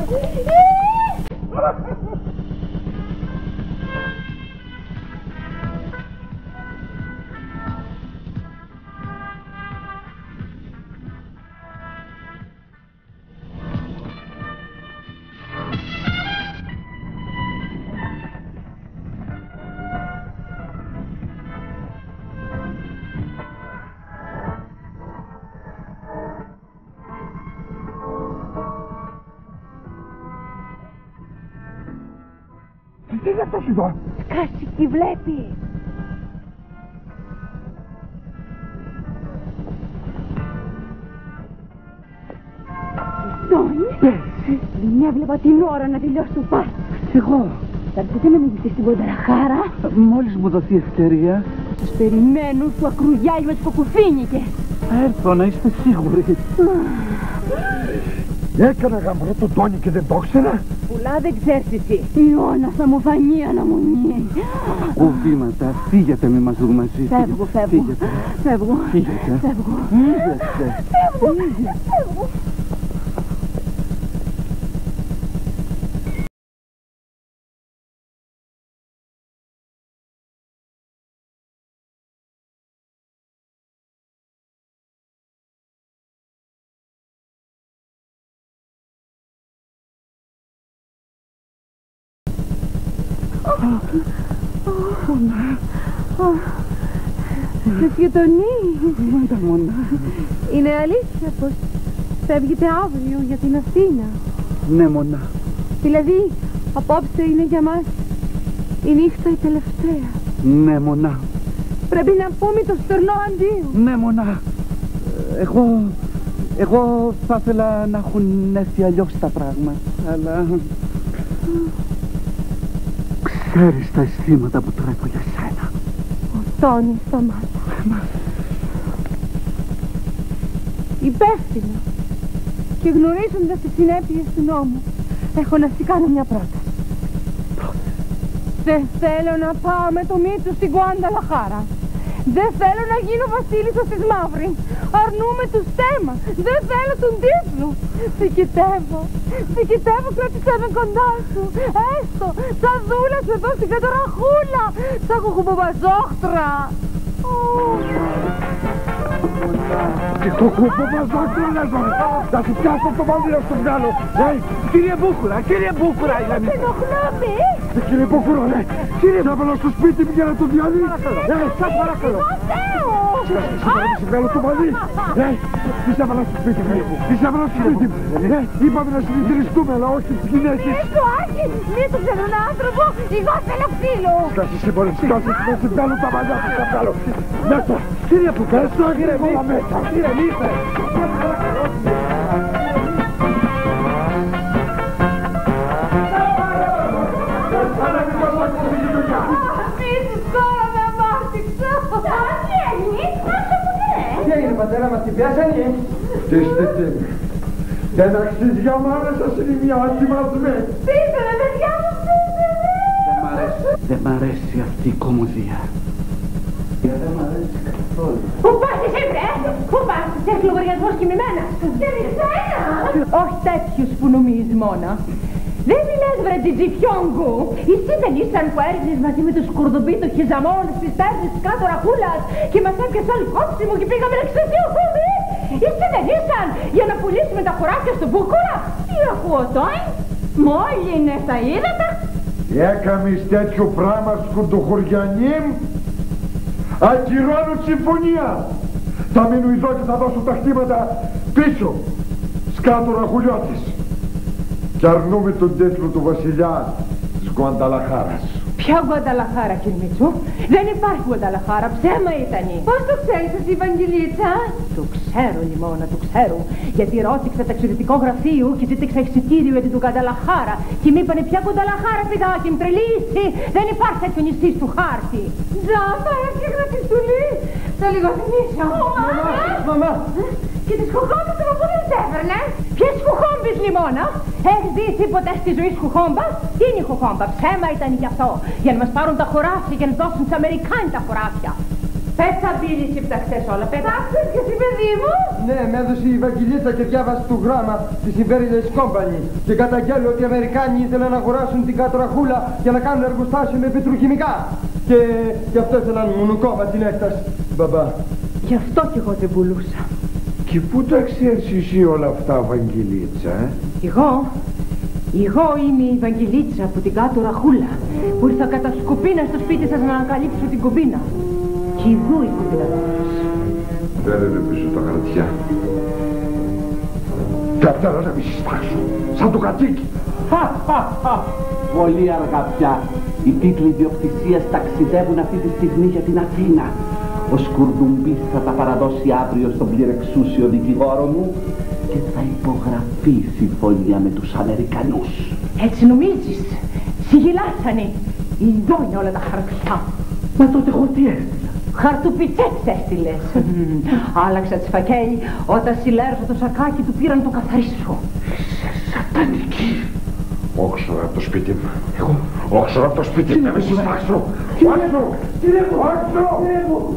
S10: Τι είναι αυτός εδώ.
S3: Σκάσει και βλέπει. Τόνι, δεν έβλεπα την ώρα να τελειώσει το πάρτι.
S8: Εγώ.
S3: Θα έρθετε να με δείτε στην Πονταραχάρα.
S8: Μόλις μου δοθεί ευκαιρία.
S3: Σας περιμένω σου ακρουδιάει με τις κοκουφίνικες.
S8: Θα έρθω να είστε σίγουροι.
S10: Έκανα γαμπρό τον Τόνι και δεν το ήξερα.
S3: Πουλά δεν ξέρεις εσύ. Η Ιώνα θα μου φανεί αναμονή.
S8: Κουβήματα, φύγετε μη μας δούμε μαζί.
S3: Φεύγω. Σε γειτονί. Είναι αλήθεια πως φεύγετε αύριο για την Αθήνα?
S8: Ναι, μόνα.
S3: Δηλαδή απόψε είναι για μας η νύχτα η τελευταία?
S8: Ναι, μόνα.
S3: Πρέπει να πούμε το στερνό αντίο.
S8: Ναι, μόνα. Εγώ θα ήθελα να έχουν έρθει αλλιώς τα πράγματα, αλλά... Ξέρεις τα αισθήματα που τρέχω για σένα.
S3: Ο Τόνι σταμάτα. Υπεύθυνα και γνωρίζοντας τις συνέπειες του νόμου, έχω να σου κάνω μια πρόταση. Δεν θέλω να πάω με το Μίτσο στην Γκουανταλαχάρα. Δεν θέλω να γίνω βασίλισσας της Μαύρη. Αρνούμε τους θέμα. Δεν θέλω τον τίτλο. Δικητεύω, κράτησέ με κοντά σου. Έστω, σαν δούλας εδώ στην καταραχούλα. Σαν κουκουμπαζόχτρα.
S10: Τι κουκουμπαζόχτρα λες τώρα. Θα σου πιάσω το μαλλίο στο μυαλό.
S2: Κύριε Μπούκουρα,
S3: Σε ενοχλάμε.
S10: Κύριε Μπούκουρα, ναι. Κύριε, θα βάλω στο σπίτι μου για να το διαλύσει.
S2: Σας παρακαλώ.
S10: Μη σε βγάλω το μαλλί. Μη σε έβαλα στο σπίτι μου. Μη σε έβαλα στο σπίτι μου. Είπαμε να συνεταιριστούμε, αλλά όχι τις γυναίκες.
S3: Άρχη, μη του ξέρω έναν άνθρωπο. Εγώ θέλω ξύλο.
S10: Σκάσε σε μπορεί, σκάσε. Να σε βγάλω τα μαλλιά που θα βγάλω. Μέσα. Κύριε που πες το ηρεμήστε. Ηρεμήστε.
S7: Τι έγινε πατέρα, μας την πιάσανε?
S10: Τι. Δεν αξίζει για μάνα σας είναι μια ατιμασμένη.
S11: Πείτε, παιδιά μου,
S9: Δεν μ' αρέσει αυτή η κομμωδία. Δεν μ' αρέσει καθόλου.
S3: Πού πας εσύ, βρε! Πού πας, έχεις λογαριασμό σκημημένα.
S11: δεν εσένα.
S3: Όχι τέτοιους που νομίζεις μόνο. Δεν μιλάς βρε τζιτζιφιόγκου. Εσύ δεν ήσαν που έριχνες μαζί με τους Κουρδουμπί το χιζαμόν στις τέρνες της κάτω ραχούλας και μας έπιασε όλοι κόψιμο και πήγαμε να ξεσιωθούμε. Εσύ δεν ήσαν για να πουλήσουμε τα χωράφια στο Μπούκουρα.
S11: Τι ακούω τώρα, μόλι είναι στα ύδατα.
S10: Έκαμες τέτοιο πράγμα σκουντοχωριανή. Ακυρώνω τη συμφωνία. Θα μείνω εδώ και θα δώσω τα χτήματα πίσω. Σκάτω ραχουλιώτης. Και αρνούμε τον τίτλο του βασιλιά της Γκουανταλαχάρας.
S3: Ποια Γκουανταλαχάρα, κύριε Μίτσου? Δεν υπάρχει Γκουανταλαχάρα, ψέμα ήτανε.
S11: Πώς το ξέρεις εσύ, Βαγγελίτσα?
S3: Το ξέρω, Λιμώνα, το ξέρω. Γιατί ρώτηξα ταξιδιωτικό γραφείο και ζήτηξα εξιτήριο για την Γκουανταλαχάρα. Και μου είπανε ποια Γκουανταλαχάρα, παιδάκι μου, τρελήσει. Δεν υπάρχει τέτοιο νησί του χάρτη.
S11: Τζάμπα, έφτιαχνα τη στουλή. Θα λίγο θυμίσω.
S7: Μαμά.
S3: Και τις κουχόμπες του πού δεν τις έφερνε? Ποιες κουχόμπες, Λιμώνα? Έχεις δει εσύ ποτέ στη ζωή σου κουχόμπα? Τι είναι η κουχόμπα? Ψέμα ήταν γι' αυτό. Για να μας πάρουν τα χωράφια και να δώσουν τους Αμερικάνοι τα χωράφια. Πες τα μπίληση που τα ξέρεις όλα, πες.
S11: Τα ξέρεις και εσύ, παιδί μου.
S7: Ναι, με έδωσε η Βαγγελίτσα και διάβασε το γράμμα της Imperial Company και καταγγέλει ότι οι Αμερικάνοι ήθελαν να αγοράσουν την κάτω ραχούλα για να κάνουν εργοστάσιο με πετροχημικά. Και αυτό ήθελαν μονοκόμμα την έκταση. Μπαμπά.
S3: Γι' αυτό κι εγώ δεν πουλούσα.
S10: Και πού τα ξέρεις εσύ όλα αυτά, Βαγγελίτσα,
S3: Εγώ είμαι η Βαγγελίτσα από την κάτω ραχούλα που ήρθα κατά σκουπίνα στο σπίτι σας να ανακαλύψω την κουμπίνα. Κι εγώ η κουμπίνα δώσος.
S10: Φέρετε πίσω τα χαρτιά. Καπτάρα να μη συστάξω, σαν το κατσίκι.
S9: Πολύ αργά πια. Οι τίτλοι ιδιοκτησίας ταξιδεύουν αυτή τη στιγμή για την Αθήνα. Ο Σκουρδουμπής θα τα παραδώσει αύριο στον πληρεξούσιο δικηγόρο μου και θα υπογραφεί συμφωνία με τους Αμερικανούς.
S3: Έτσι νομίζεις? Σιγυλάσανε. Εδώ είναι όλα τα χαρτιά.
S9: Μα τότε εγώ τι έστειλα?
S3: Χαρτουπιτσέτς έστειλες. Άλλαξα τη φακέλη. Όταν συλλέρωσα το σακάκι του πήραν το καθαρίσω.
S10: Σατανική. Όξορα από το σπίτι μου. Εγώ. Όξορα από το σπίτι μου. Να με συστάξω. Όξο.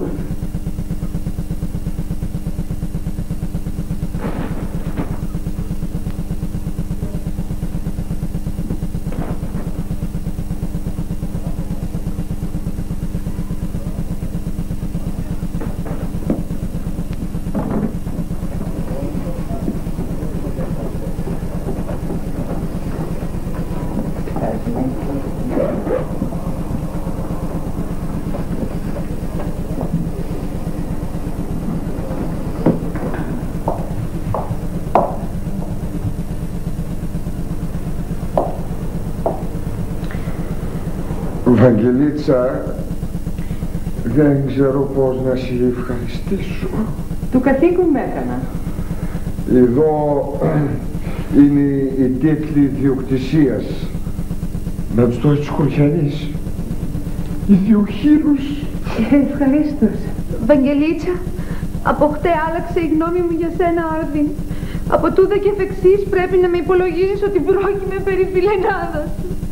S10: Βαγγελίτσα, δεν ξέρω πώς να σε ευχαριστήσω.
S3: Του καθήκον με έκανα.
S10: Εδώ είναι οι τίτλοι ιδιοκτησίας. Να τους δώσεις τους χωριανείς. Οι δύο χείρους.
S3: Ευχαρίστως.
S5: Βαγγελίτσα, από χτε άλλαξε η γνώμη μου για σένα, Άρδιν. Από τούδε και εφ' εξής πρέπει να με υπολογίζεις ότι πρόκειται περί φιλενάδας.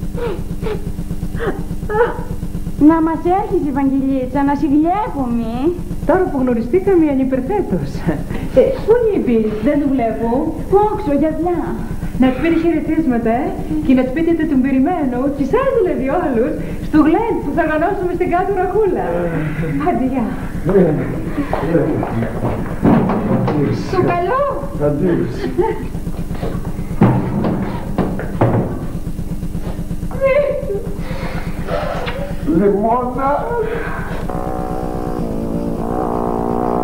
S11: Να μας έρχεις, Ευαγγελίτσα, να σε βλέπουμε.
S3: Τώρα που γνωριστήκαμε είναι υπερθέτως. Πού είναι η Μπίλη, δεν του βλέπω.
S11: Πόξω, γιαβλά.
S3: Να του πήρε χαιρετίσματα, και να του πείτε ότι τον περιμένω, και σαν δηλαδή όλους, στο γλέντ που θα οργανώσουμε στην κάτω ραχούλα. Άντε, γεια.
S5: Στο καλό.
S10: Λιμώνα.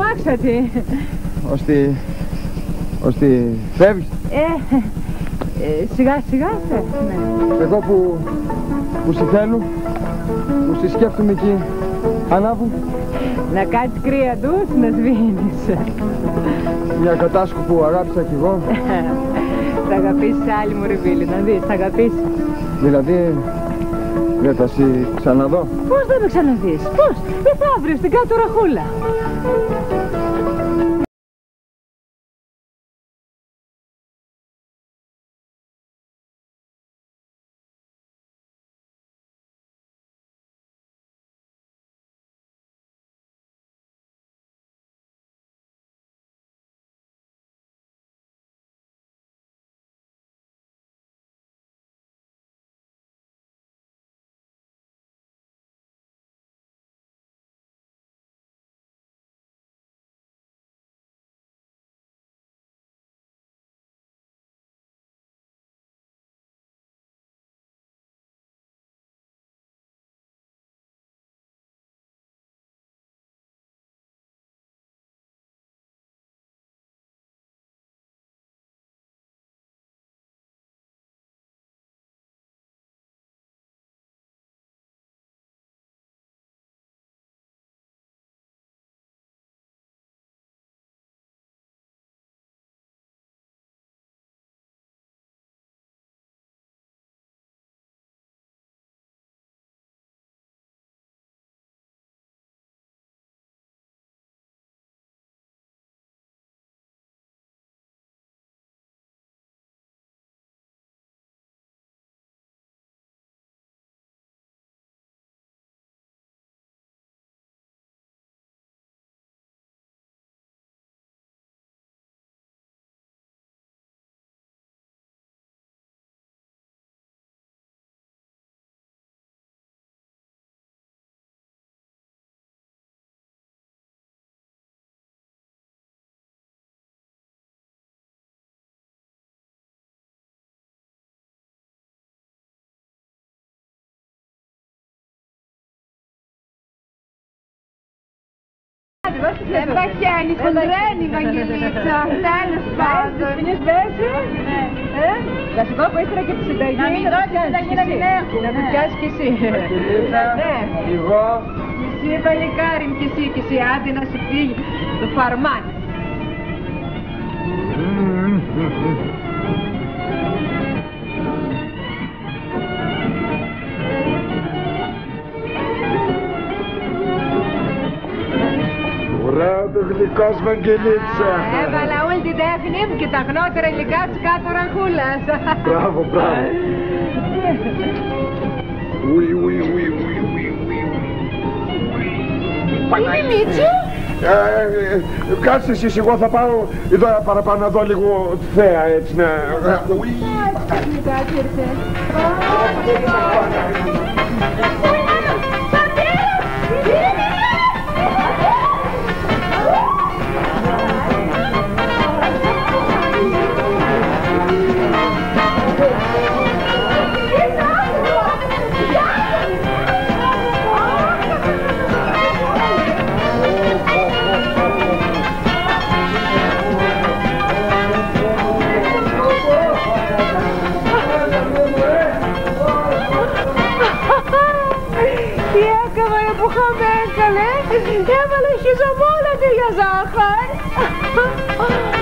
S3: αμάξατη.
S7: Ώστε φεύγεις.
S3: Σιγά σιγά φεύγουμε.
S7: Εγώ που σε θέλω, που σε σκέφτομαι εκεί, ανάβου.
S3: Να κάτσεις κρύα τους, να σβήνεις.
S7: Μια κατάσκοπο που αγάπησα κι εγώ.
S3: Θα αγαπήσεις άλλη μου, ρε φίλη, να δεις, θα αγαπήσεις.
S7: Δηλαδή, δεν θα σε ξαναδώ.
S3: Πώς δεν με ξαναδείς, πώς, μεθαύριο στην κάτω ραχούλα.
S5: Δεν παχαίνεις, χοντρένει η Βαγγελίτσα. Τέλος πάντων.
S3: Πίνεις μπέση. Θα σου πω που ήθελα και τη συνταγή.
S5: Να μην δώσεις τη συνταγή να την έχω.
S3: Να την πιάσεις κι εσύ.
S7: Εγώ.
S3: Κι εσύ παλικάρι μου, κι εσύ, άντε να σου φύγει το φαρμάνι.
S10: Ωραίο το γλυκός, Βαγγελίτσα.
S3: Έβαλα όλη την τέχνη μου και τα γνώτερα υλικά της κάτω ραχούλας.
S10: Μπράβο, μπράβο.
S3: Είναι Μίτσο.
S10: Κάτσε εσείς, εγώ θα πάω εδώ παραπάνω να δω λίγο θέα, έτσι να...
S3: Έβαλε χιζομόλα για ζάχαρ.